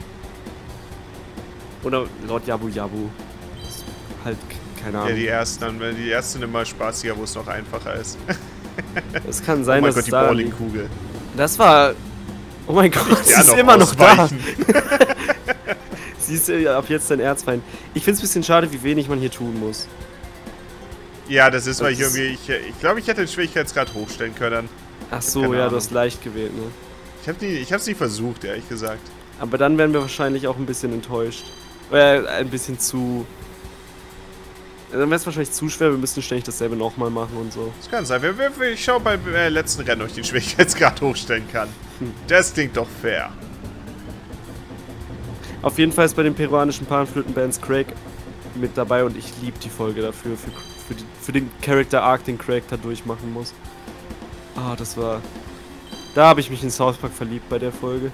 Oder Lord Yabu Yabu. Ist halt, keine Ja, Ahnung. die ersten, dann, wenn die ersten immer spaßiger, wo es noch einfacher ist. Es kann sein, Oh mein dass Gott, es die da liegt. Bowlingkugel. Das war... Oh mein Gott, sie Ja, ist immer noch da. ausweichen. Sie ist äh, ab jetzt dein Erzfeind. Ich find's ein bisschen schade, wie wenig man hier tun muss. Ja, das ist, weil ich Das ist- irgendwie, ich, ich glaube, ich hätte den Schwierigkeitsgrad hochstellen können. Ach so, Keine ja, Ahnung. du hast leicht gewählt, ne? Ich habe ich hab's nicht versucht, ehrlich gesagt. Aber dann wären wir wahrscheinlich auch ein bisschen enttäuscht. Äh, ein bisschen zu... Dann wäre es wahrscheinlich zu schwer, wir müssten ständig dasselbe nochmal machen und so. Das kann sein. Wir, wir, wir- ich schau beim äh, letzten Rennen, ob ich den Schwierigkeitsgrad hochstellen kann. Hm. Das klingt doch fair. Auf jeden Fall ist bei den peruanischen Panflötenbands Craig mit dabei und ich liebe die Folge dafür, für, für, die, für den Character Arc, den Craig da durchmachen muss. Ah, das war... Da habe ich mich in South Park verliebt bei der Folge.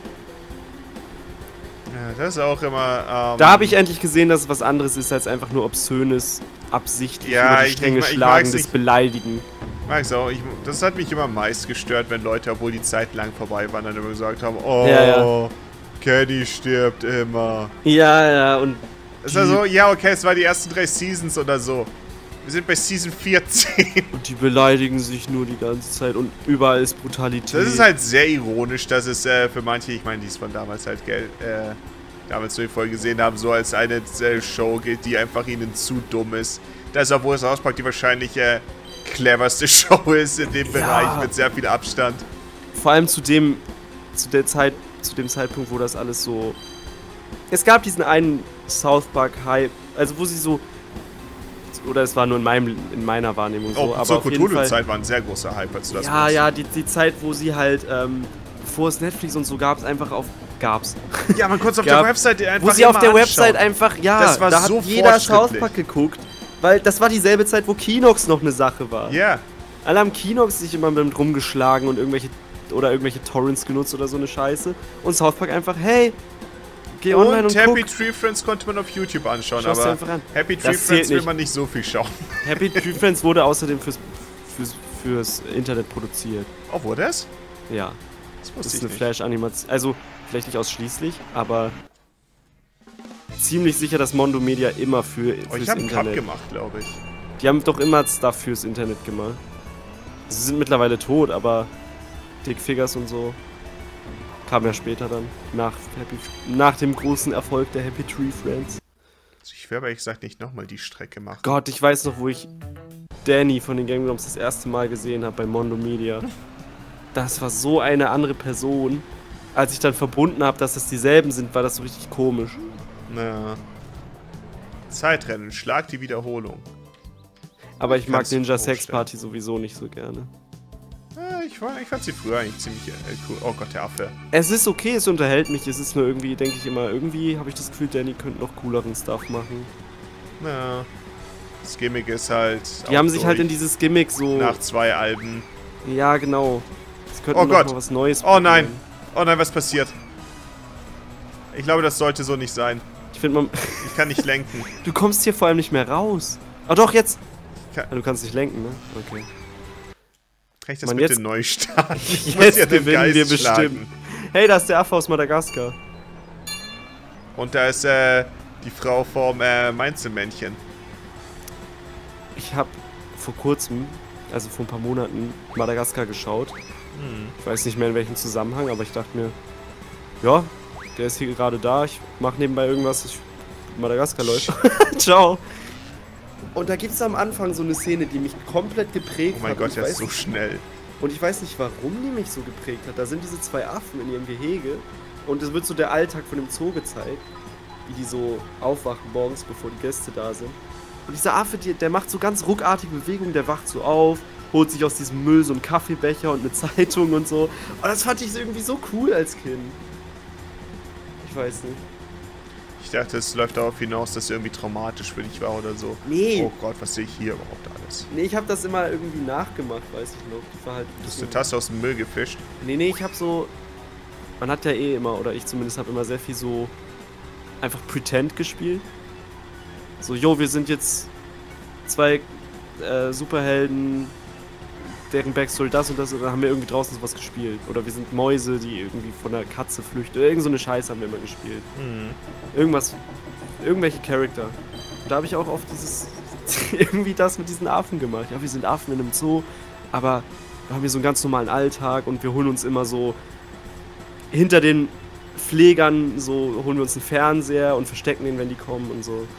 Ja, das ist auch immer. Ähm, Da habe ich endlich gesehen, dass es was anderes ist als einfach nur obszönes, absichtlich Ja, über die ich- Stränge ich mag- ich schlagen, mag's das nicht. Beleidigen. Mag's auch. Ich, das hat mich immer am meisten gestört, wenn Leute, obwohl die Zeit lang vorbei waren, dann immer gesagt haben: Oh, Ja, ja. Kenny stirbt immer. Ja, ja, und Das ist also, ja, okay, es war die ersten drei Seasons oder so. Wir sind bei Season vierzehn. Und die beleidigen sich nur die ganze Zeit und überall ist Brutalität. Das ist halt sehr ironisch, dass es äh, für manche, ich meine, die es von damals halt Geld, äh, damals so die Folge gesehen haben, so als eine äh, Show gilt, die einfach ihnen zu dumm ist. Das, obwohl es auspackt, die wahrscheinlich äh, cleverste Show ist in dem Ja. Bereich mit sehr viel Abstand. Vor allem zu dem, zu der Zeit, zu dem Zeitpunkt, wo das alles so... Es gab diesen einen South Park Hype, also wo sie so... Oder es war nur in, meinem, in meiner Wahrnehmung so, Auch aber zur auf jeden Fall... Cthulhu-Zeit war ein sehr großer Hype, als du das Ja, machst. ja, die, die Zeit, wo sie halt, ähm, bevor es Netflix und so gab, es einfach auf... Gab's. Ja, man konnte es auf Gab- der Webseite einfach Wo sie auf immer der anschauen. Website einfach, ja, Das war da so hat jeder South fortschrittlich. Park geguckt, weil das war dieselbe Zeit, wo Kinox noch eine Sache war. Ja, Alle haben Kinox sich immer damit rumgeschlagen und irgendwelche oder irgendwelche Torrents genutzt oder so eine Scheiße. Und South Park einfach, hey, geh online und, und Happy guck. Tree Friends konnte man auf YouTube anschauen, Schau's dir aber einfach an. Happy Tree Das zählt Friends will nicht. man nicht so viel schauen. Happy Tree Friends wurde außerdem fürs, fürs, fürs Internet produziert. Oh, wurde es? Ja. Das Das wusste ist ich eine nicht. Flash-Animation. Also, vielleicht nicht ausschließlich, aber ziemlich sicher, dass Mondo Media immer für, Oh, fürs ich habe einen Cut Internet. gemacht, glaube ich. Die haben doch immer Stuff fürs Internet gemacht. Sie sind mittlerweile tot, aber Dick Figures und so kam ja später dann. Nach, Happy, nach dem großen Erfolg der Happy Tree Friends. Also ich werde aber ehrlich gesagt nicht nochmal die Strecke machen. Gott, ich weiß noch, wo ich Danny von den Game Grumps das erste Mal gesehen habe bei Mondo Media. Das war so eine andere Person. Als ich dann verbunden habe, dass es dieselben sind, war das so richtig komisch. Na. Zeitrennen, schlag die Wiederholung. Aber ich mag Kannst du Ninja vorstellen. Sex Party sowieso nicht so gerne. Ja, ich, war, ich fand sie früher eigentlich ziemlich äh, cool. Oh Gott, der Affe. Es ist okay, es unterhält mich. Es ist nur irgendwie, denke ich immer, irgendwie habe ich das Gefühl, Danny könnte noch cooleren Stuff machen. Na. Das Gimmick ist halt. Die auch haben sich halt durch. in dieses Gimmick so. Nach zwei Alben. Ja, genau. Es könnte Oh noch Gott. mal was Neues Oh nein. probieren. Oh nein, was passiert? Ich glaube, das sollte so nicht sein. Ich finde, man. Ich kann nicht lenken. Du kommst hier vor allem nicht mehr raus. Ah, doch, jetzt! Kann- Ah, du kannst nicht lenken, ne? Okay. Kann ich das Mann, bitte jetzt- neu starten? Ich Jetzt ja den gewinnen wir Geist schlagen. bestimmt. Hey, da ist der Affe aus Madagaskar. Und da ist äh, die Frau vom äh, Mainzelmännchen. Ich habe vor kurzem, also vor ein paar Monaten, Madagaskar geschaut. Hm. Ich weiß nicht mehr in welchem Zusammenhang, aber ich dachte mir, ja, der ist hier gerade da, ich mache nebenbei irgendwas, ich, Madagaskar läuft. Ciao. Und da gibt es am Anfang so eine Szene, die mich komplett geprägt Oh mein hat. Gott, und ich der ist weiß so nicht- schnell. Und ich weiß nicht, warum die mich so geprägt hat. Da sind diese zwei Affen in ihrem Gehege und es wird so der Alltag von dem Zoo gezeigt, wie die so aufwachen morgens, bevor die Gäste da sind. Und dieser Affe, die, der macht so ganz ruckartige Bewegungen, der wacht so auf, holt sich aus diesem Müll so einen Kaffeebecher und eine Zeitung und so. Und das fand ich irgendwie so cool als Kind. Ich weiß nicht. Ich dachte, es läuft darauf hinaus, dass es irgendwie traumatisch für dich war oder so. Nee. Oh Gott, was sehe ich hier überhaupt alles? Nee, ich habe das immer irgendwie nachgemacht, weiß ich noch. Das war halt Du hast so- eine Tasse aus dem Müll gefischt. Nee, nee, ich hab so. Man hat ja eh immer, oder ich zumindest habe immer sehr viel so. Einfach Pretend gespielt. So, jo, wir sind jetzt zwei äh, Superhelden, deren Backstory das und das, und dann haben wir irgendwie draußen sowas gespielt. Oder wir sind Mäuse, die irgendwie von der Katze flüchten. Oder irgend so eine Scheiße haben wir immer gespielt. Hm. Irgendwas. Irgendwelche Charakter. Und da habe ich auch oft dieses. irgendwie das mit diesen Affen gemacht. Ja, wir sind Affen in einem Zoo, aber wir haben hier so einen ganz normalen Alltag und wir holen uns immer so hinter den Pflegern, so holen wir uns einen Fernseher und verstecken den, wenn die kommen und so.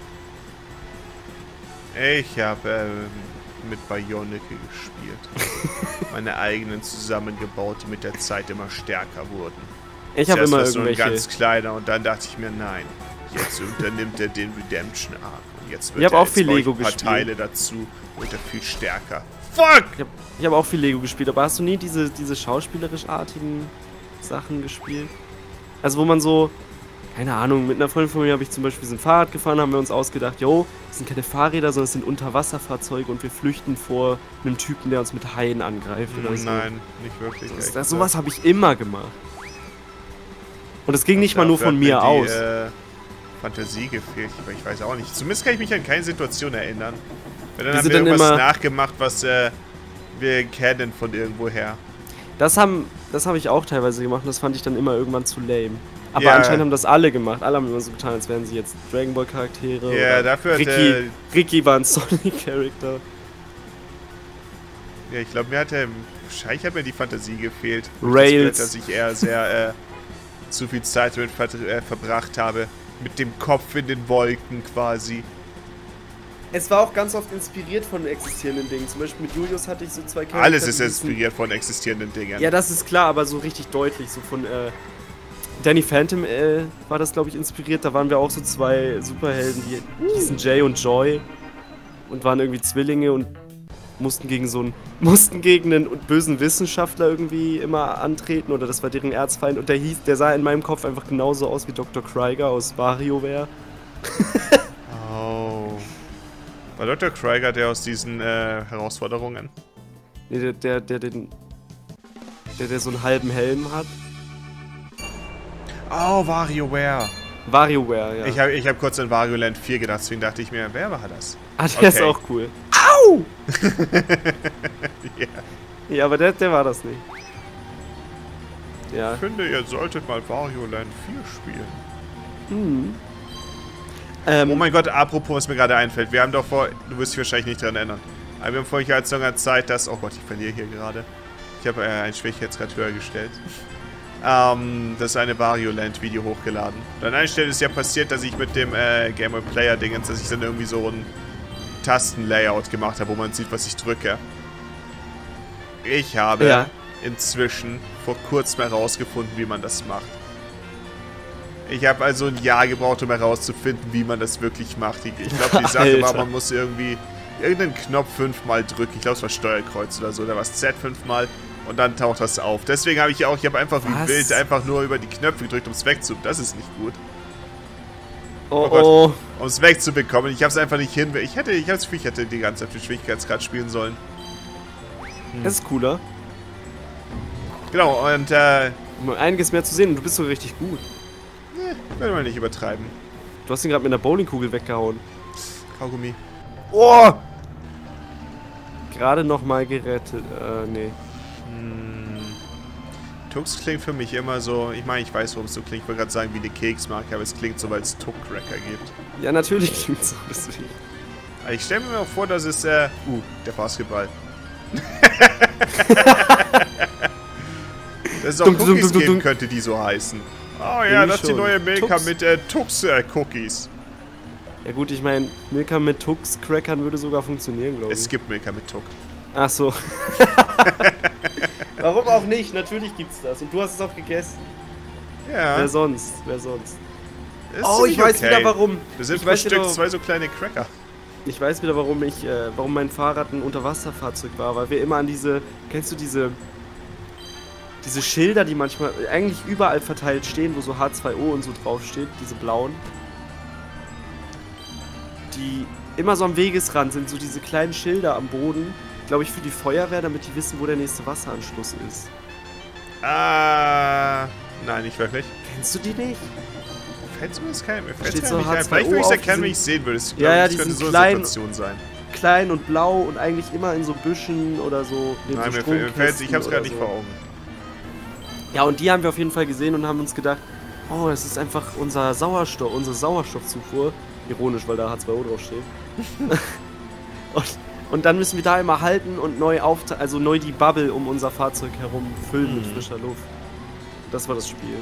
Ich habe ähm, mit Bionicke gespielt. Meine eigenen zusammengebaut, die mit der Zeit immer stärker wurden. Ich habe Zuerst immer war es so ein irgendwelche. ganz kleiner und dann dachte ich mir, nein, jetzt unternimmt er den Redemption Arc. Und jetzt wird Ich hab er auch jetzt viel baue Lego ich ein paar gespielt. Teile dazu, wird er viel stärker. Fuck! Ich habe ich hab auch viel Lego gespielt, aber hast du nie diese, diese schauspielerisch-artigen Sachen gespielt? Also wo man so, keine Ahnung, mit einer Freundin von mir habe ich zum Beispiel so ein Fahrrad gefahren, haben wir uns ausgedacht, jo, das sind keine Fahrräder, sondern es sind Unterwasserfahrzeuge und wir flüchten vor einem Typen, der uns mit Haien angreift oder so. Nein, nicht wirklich. Das, ehrlich das, gesagt. sowas habe ich immer gemacht. Und es ging nicht mal nur Dafür von hat mir die, aus. Äh, Fantasie gefehlt, aber ich weiß auch nicht. Zumindest kann ich mich an keine Situation erinnern. Weil dann Die haben sind wir dann irgendwas immer- nachgemacht, was äh, wir kennen von irgendwoher. Das haben, das habe ich auch teilweise gemacht und das fand ich dann immer irgendwann zu lame. Aber Ja. anscheinend haben das alle gemacht. Alle haben immer so getan, als wären sie jetzt Dragon Ball Charaktere. Ja, oder dafür hat, Ricky, äh, Ricky war ein Sonic Charakter. Ja, ich glaube, mir hat der. Wahrscheinlich hat mir die Fantasie gefehlt. Rails. Das, dass ich eher sehr äh, zu viel Zeit damit ver äh, verbracht habe. Mit dem Kopf in den Wolken quasi. Es war auch ganz oft inspiriert von existierenden Dingen. Zum Beispiel mit Julius hatte ich so zwei Charakter. Alles ist die hießen- inspiriert von existierenden Dingen. Ja, das ist klar, aber so richtig deutlich. So von äh, Danny Phantom äh, war das, glaube ich, inspiriert. Da waren wir auch so zwei Superhelden, die hießen Jay und Joy. Und waren irgendwie Zwillinge und mussten gegen so einen, mussten gegen einen bösen Wissenschaftler irgendwie immer antreten. Oder das war deren Erzfeind. Und der hieß, der sah in meinem Kopf einfach genauso aus wie Doktor Krieger aus WarioWare. Oh. War Doktor Krieger der aus diesen äh, Herausforderungen? Nee, der, der, der den. Der, der so einen halben Helm hat. Oh, WarioWare. WarioWare, ja. Ich habe ich hab kurz an Wario Land vier gedacht, deswegen dachte ich mir, wer war das? Ah, der ist Okay. auch cool. Au! Ja. Ja, aber der, der war das nicht. Ja. Ich finde, ihr solltet mal Wario Land vier spielen. Mhm. Ähm, oh mein Gott, apropos, was mir gerade einfällt. Wir haben doch vor... Du wirst dich wahrscheinlich nicht daran erinnern. Aber wir haben vor als langer Zeit das... Oh Gott, ich verliere hier gerade. Ich habe äh, einen Schwierigkeitsgrad höher gestellt. ähm, das ist eine Wario Land Video hochgeladen. Und an einer Stelle ist ja passiert, dass ich mit dem äh, Game Boy Player Dingens, dass ich dann irgendwie so ein Tastenlayout gemacht habe, wo man sieht, was ich drücke. Ich habe ja. inzwischen vor kurzem herausgefunden, wie man das macht. Ich habe also ein Jahr gebraucht, um herauszufinden, wie man das wirklich macht. Ich, ich glaube, die Sache war, man muss irgendwie irgendeinen Knopf fünfmal drücken. Ich glaube, es war Steuerkreuz oder so. Da war es Z fünfmal und dann taucht das auf. Deswegen habe ich auch, ich habe einfach wie wild einfach nur über die Knöpfe gedrückt, um es wegzubekommen. Das ist nicht gut. Oh, oh. Um es wegzubekommen. Ich habe es einfach nicht hin. Ich hätte, ich habe das Gefühl, ich hätte die ganze Zeit den Schwierigkeitsgrad spielen sollen. Hm. Das ist cooler. Genau, und äh... um einiges mehr zu sehen und du bist so richtig gut. Ne, will man nicht übertreiben. Du hast ihn gerade mit einer Bowlingkugel weggehauen. Kaugummi. Oh! Gerade noch mal gerettet. Äh, nee. Hm. Tux klingt für mich immer so... Ich meine, ich weiß, warum es so klingt. Ich wollte gerade sagen, wie eine Keksmarke, aber es klingt so, weil es Tuck-Cracker gibt. Ja, natürlich klingt es so, deswegen. Ich stelle mir auch vor, dass es, äh... Uh, der Basketball. Dass es auch dunk, Cookies dunk, dunk, geben dunk. könnte, die so heißen. Oh ja, das ist die neue Milka Tux. mit äh, Tux-Cookies. Ja gut, ich meine, Milka mit Tux-Crackern würde sogar funktionieren, glaube ich. Es gibt Milka mit Tuck. Ach so. Warum auch nicht? Natürlich gibt's das. Und du hast es auch gegessen. Ja. Wer sonst? Wer sonst? Ist Oh, ich weiß okay. wieder warum. Das sind ich pro weiß Stück wieder, zwei so kleine Cracker. Ich weiß wieder, warum ich, äh, warum mein Fahrrad ein Unterwasserfahrzeug war, weil wir immer an diese, kennst du diese, diese Schilder, die manchmal eigentlich überall verteilt stehen, wo so H zwei O und so draufsteht, diese blauen, die immer so am Wegesrand sind, so diese kleinen Schilder am Boden, glaube ich, für die Feuerwehr, damit die wissen, wo der nächste Wasseranschluss ist. Ah, nein, nicht wirklich. Kennst du die nicht? Fällt mir das kein, mir fällt Steht es so nicht ein. H zwei O Vielleicht würde ich es auf erkennen, wenn ich diesen- es sehen würde. Ich Ja, glaube, ja, das könnte diesen so eine kleinen- Situation sein. Klein und blau und eigentlich immer in so Büschen oder so. neben Nein, so mir fällt, mir fällt ich habe es Stromkästen gerade nicht oder vor Augen. so. Ja, und die haben wir auf jeden Fall gesehen und haben uns gedacht, oh, das ist einfach unser Sauerstoff, unsere Sauerstoffzufuhr. Ironisch, weil da H zwei O draufsteht. und, und dann müssen wir da immer halten und neu aufte also neu die Bubble um unser Fahrzeug herum füllen mit Mhm. frischer Luft. Das war das Spiel.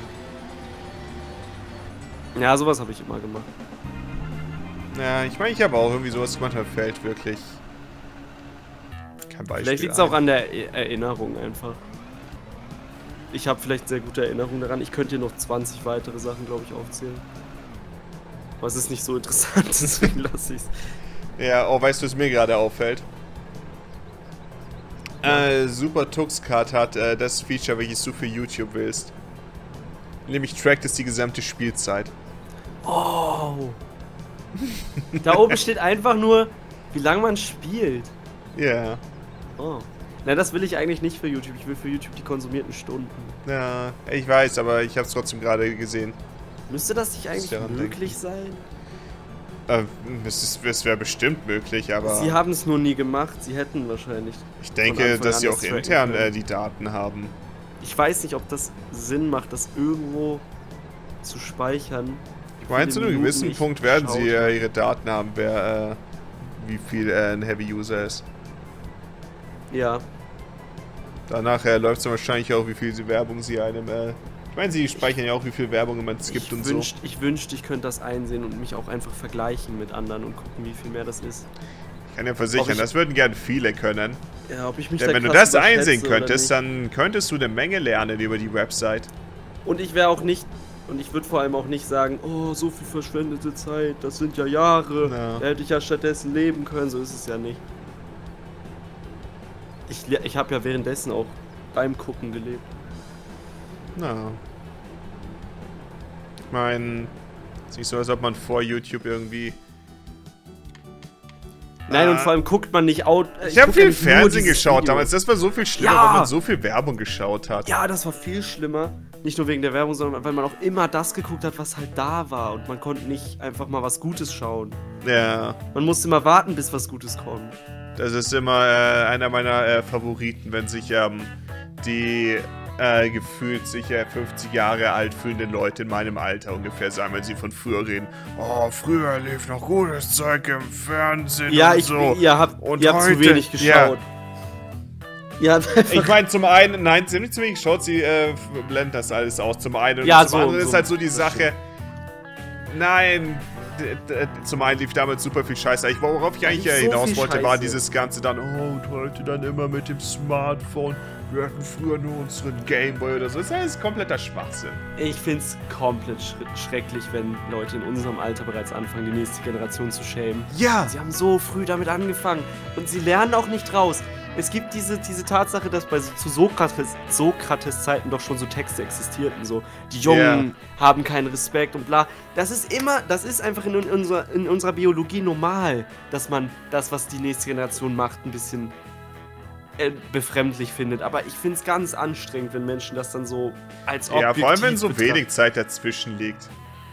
Ja, sowas habe ich immer gemacht. Ja, ich meine, ich habe auch irgendwie sowas gemacht, mir fällt wirklich kein Beispiel Vielleicht liegt es auch ein. an der E- Erinnerung einfach. Ich habe vielleicht sehr gute Erinnerungen daran. Ich könnte dir noch zwanzig weitere Sachen, glaube ich, aufzählen. Aber es ist nicht so interessant, deswegen lasse ich es. Ja, oh, weißt du, was mir gerade auffällt? Äh, Super Tux Card hat äh, das Feature, welches du für YouTube willst. Nämlich trackt es die gesamte Spielzeit. Oh! Da oben steht einfach nur, wie lange man spielt. Ja. Oh. Na, das will ich eigentlich nicht für YouTube. Ich will für YouTube die konsumierten Stunden. Ja, ich weiß, aber ich habe es trotzdem gerade gesehen. Müsste das nicht eigentlich daran möglich sein? Äh, es ist- es wäre bestimmt möglich, aber Sie haben es nur nie gemacht. Sie hätten wahrscheinlich. ich von denke, Anfang dass an sie auch das tracken intern können. äh, die Daten haben. Ich weiß nicht, ob das Sinn macht, das irgendwo zu speichern. Ich meine, zu einem Minuten gewissen ich Punkt werden sie geschaut äh, ihre Daten haben, wer, äh, wie viel äh, ein Heavy User ist. Ja. Danach äh, läuft es dann wahrscheinlich auch, wie viel sie Werbung sie einem, äh, ich meine, sie speichern ja auch, wie viel Werbung man es gibt ich und wünscht, so. Ich wünschte, ich könnte das einsehen und mich auch einfach vergleichen mit anderen und gucken, wie viel mehr das ist. Ich kann ja versichern, ich- das würden gern viele können. Ja, ob ich mich Denn da wenn du krass das einsehen überschätze oder könntest, nicht. dann könntest du eine Menge lernen über die Website. Und ich wäre auch nicht, und ich würde vor allem auch nicht sagen, oh, so viel verschwendete Zeit, das sind ja Jahre, Ja. da hätte ich ja stattdessen leben können, so ist es ja nicht. Ich, le- ich habe ja währenddessen auch beim Gucken gelebt. Na. Ich meine, es ist nicht so, als ob man vor YouTube irgendwie... Nein, Ah. und vor allem guckt man nicht out. äh, Ich habe guck ja viel nicht nur Fernsehen dieses geschaut Video. damals. Das war so viel schlimmer, Ja. weil man so viel Werbung geschaut hat. Ja, das war viel schlimmer. Nicht nur wegen der Werbung, sondern weil man auch immer das geguckt hat, was halt da war. Und man konnte nicht einfach mal was Gutes schauen. Ja, Man musste immer warten, bis was Gutes kommt. das ist immer äh, einer meiner äh, Favoriten, wenn sich ähm, die äh, gefühlt sicher fünfzig Jahre alt fühlende Leute in meinem Alter ungefähr sagen, wenn sie von früher reden. Oh, früher lief noch gutes Zeug im Fernsehen ja, und ich, so. Ihr habt, und ihr habt heute, zu wenig geschaut. Ja. Ja, ich meine, zum einen, nein, sie haben nicht zu wenig geschaut, sie äh, blenden das alles aus. Zum einen, ja, und zum so, anderen so, ist halt so die Sache, nein, zum einen lief damals super viel Scheiße. Ich, worauf ich eigentlich so hinaus wollte, Scheiße. war dieses Ganze dann, oh, und heute dann immer mit dem Smartphone. Wir hatten früher nur unseren Gameboy oder so. Das ist alles kompletter Schwachsinn. Ich find's komplett sch schrecklich, wenn Leute in unserem Alter bereits anfangen, die nächste Generation zu schämen. Ja! Sie haben so früh damit angefangen und sie lernen auch nicht raus. Es gibt diese, diese Tatsache, dass bei zu Sokrates, Sokrates Zeiten doch schon so Texte existierten, so die Jungen yeah. haben keinen Respekt und bla. Das ist immer, das ist einfach in, unserer, in unserer Biologie normal, dass man das, was die nächste Generation macht, ein bisschen äh, befremdlich findet. Aber ich finde es ganz anstrengend, wenn Menschen das dann so als objektiv Ja, vor allem wenn so betrachten. wenig Zeit dazwischen liegt.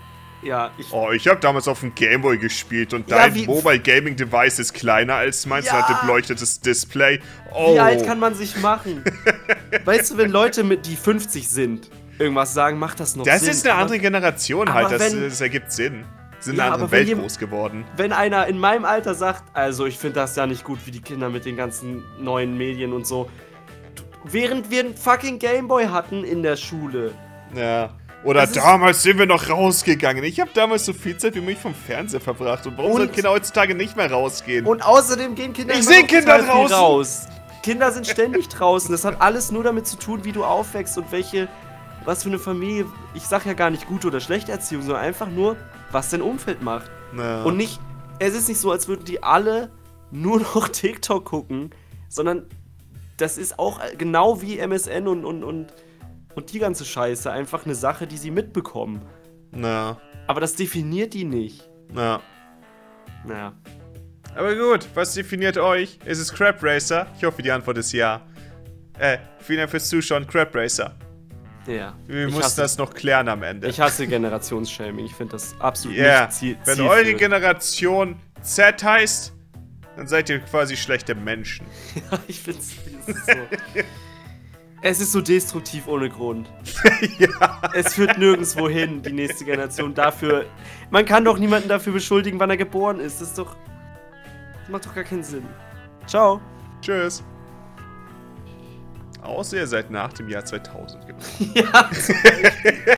Ja, ich... Oh, ich habe damals auf dem Gameboy gespielt und Ja, dein wie- Mobile Gaming Device ist kleiner als meins Ja. und hat ein beleuchtetes Display. Oh. Wie alt kann man sich machen? Weißt du, wenn Leute, mit die fünfzig sind, irgendwas sagen, macht das noch Das Sinn. ist eine Aber andere Generation aber halt, das, wenn- das ergibt Sinn. Sind in Ja, einer aber anderen wenn Welt jem- groß geworden. Wenn einer in meinem Alter sagt, also ich finde das ja nicht gut, wie die Kinder mit den ganzen neuen Medien und so, während wir einen fucking Gameboy hatten in der Schule. Ja. Oder Das ist- damals sind wir noch rausgegangen. Ich habe damals so viel Zeit wie mich vom Fernseher verbracht. Und warum Und- sollen Kinder heutzutage nicht mehr rausgehen? Und außerdem gehen Kinder Ich immer seh noch Kinder total viel draußen. raus. Kinder sind ständig draußen. Das hat alles nur damit zu tun, wie du aufwächst und welche, was für eine Familie. Ich sag ja gar nicht gute oder schlechte Erziehung, sondern einfach nur, was dein Umfeld macht. Ja. Und nicht, es ist nicht so, als würden die alle nur noch TikTok gucken, sondern das ist auch genau wie M S N und, und, und, und die ganze Scheiße einfach eine Sache, die sie mitbekommen. Na, Aber das definiert die nicht. na. Naja. Aber gut, was definiert euch? Ist es Crab Racer? Ich hoffe, die Antwort ist ja. Äh, vielen Dank fürs Zuschauen, Crab Racer. Ja. Wir Ich mussten hasse- das noch klären am Ende. Ich hasse Generationsshaming. Ich finde das absolut Ja, nicht ziel wenn zielführend. eure Generation Z heißt, dann seid ihr quasi schlechte Menschen. Ja, ich finde es so. Es ist so destruktiv ohne Grund. Ja. Es führt nirgendwo hin, die nächste Generation. Dafür. Man kann doch niemanden dafür beschuldigen, wann er geboren ist. Das ist doch. Das macht doch gar keinen Sinn. Ciao. Tschüss. Außer ihr seid nach dem Jahr zweitausend geboren. Ja, zum Beispiel.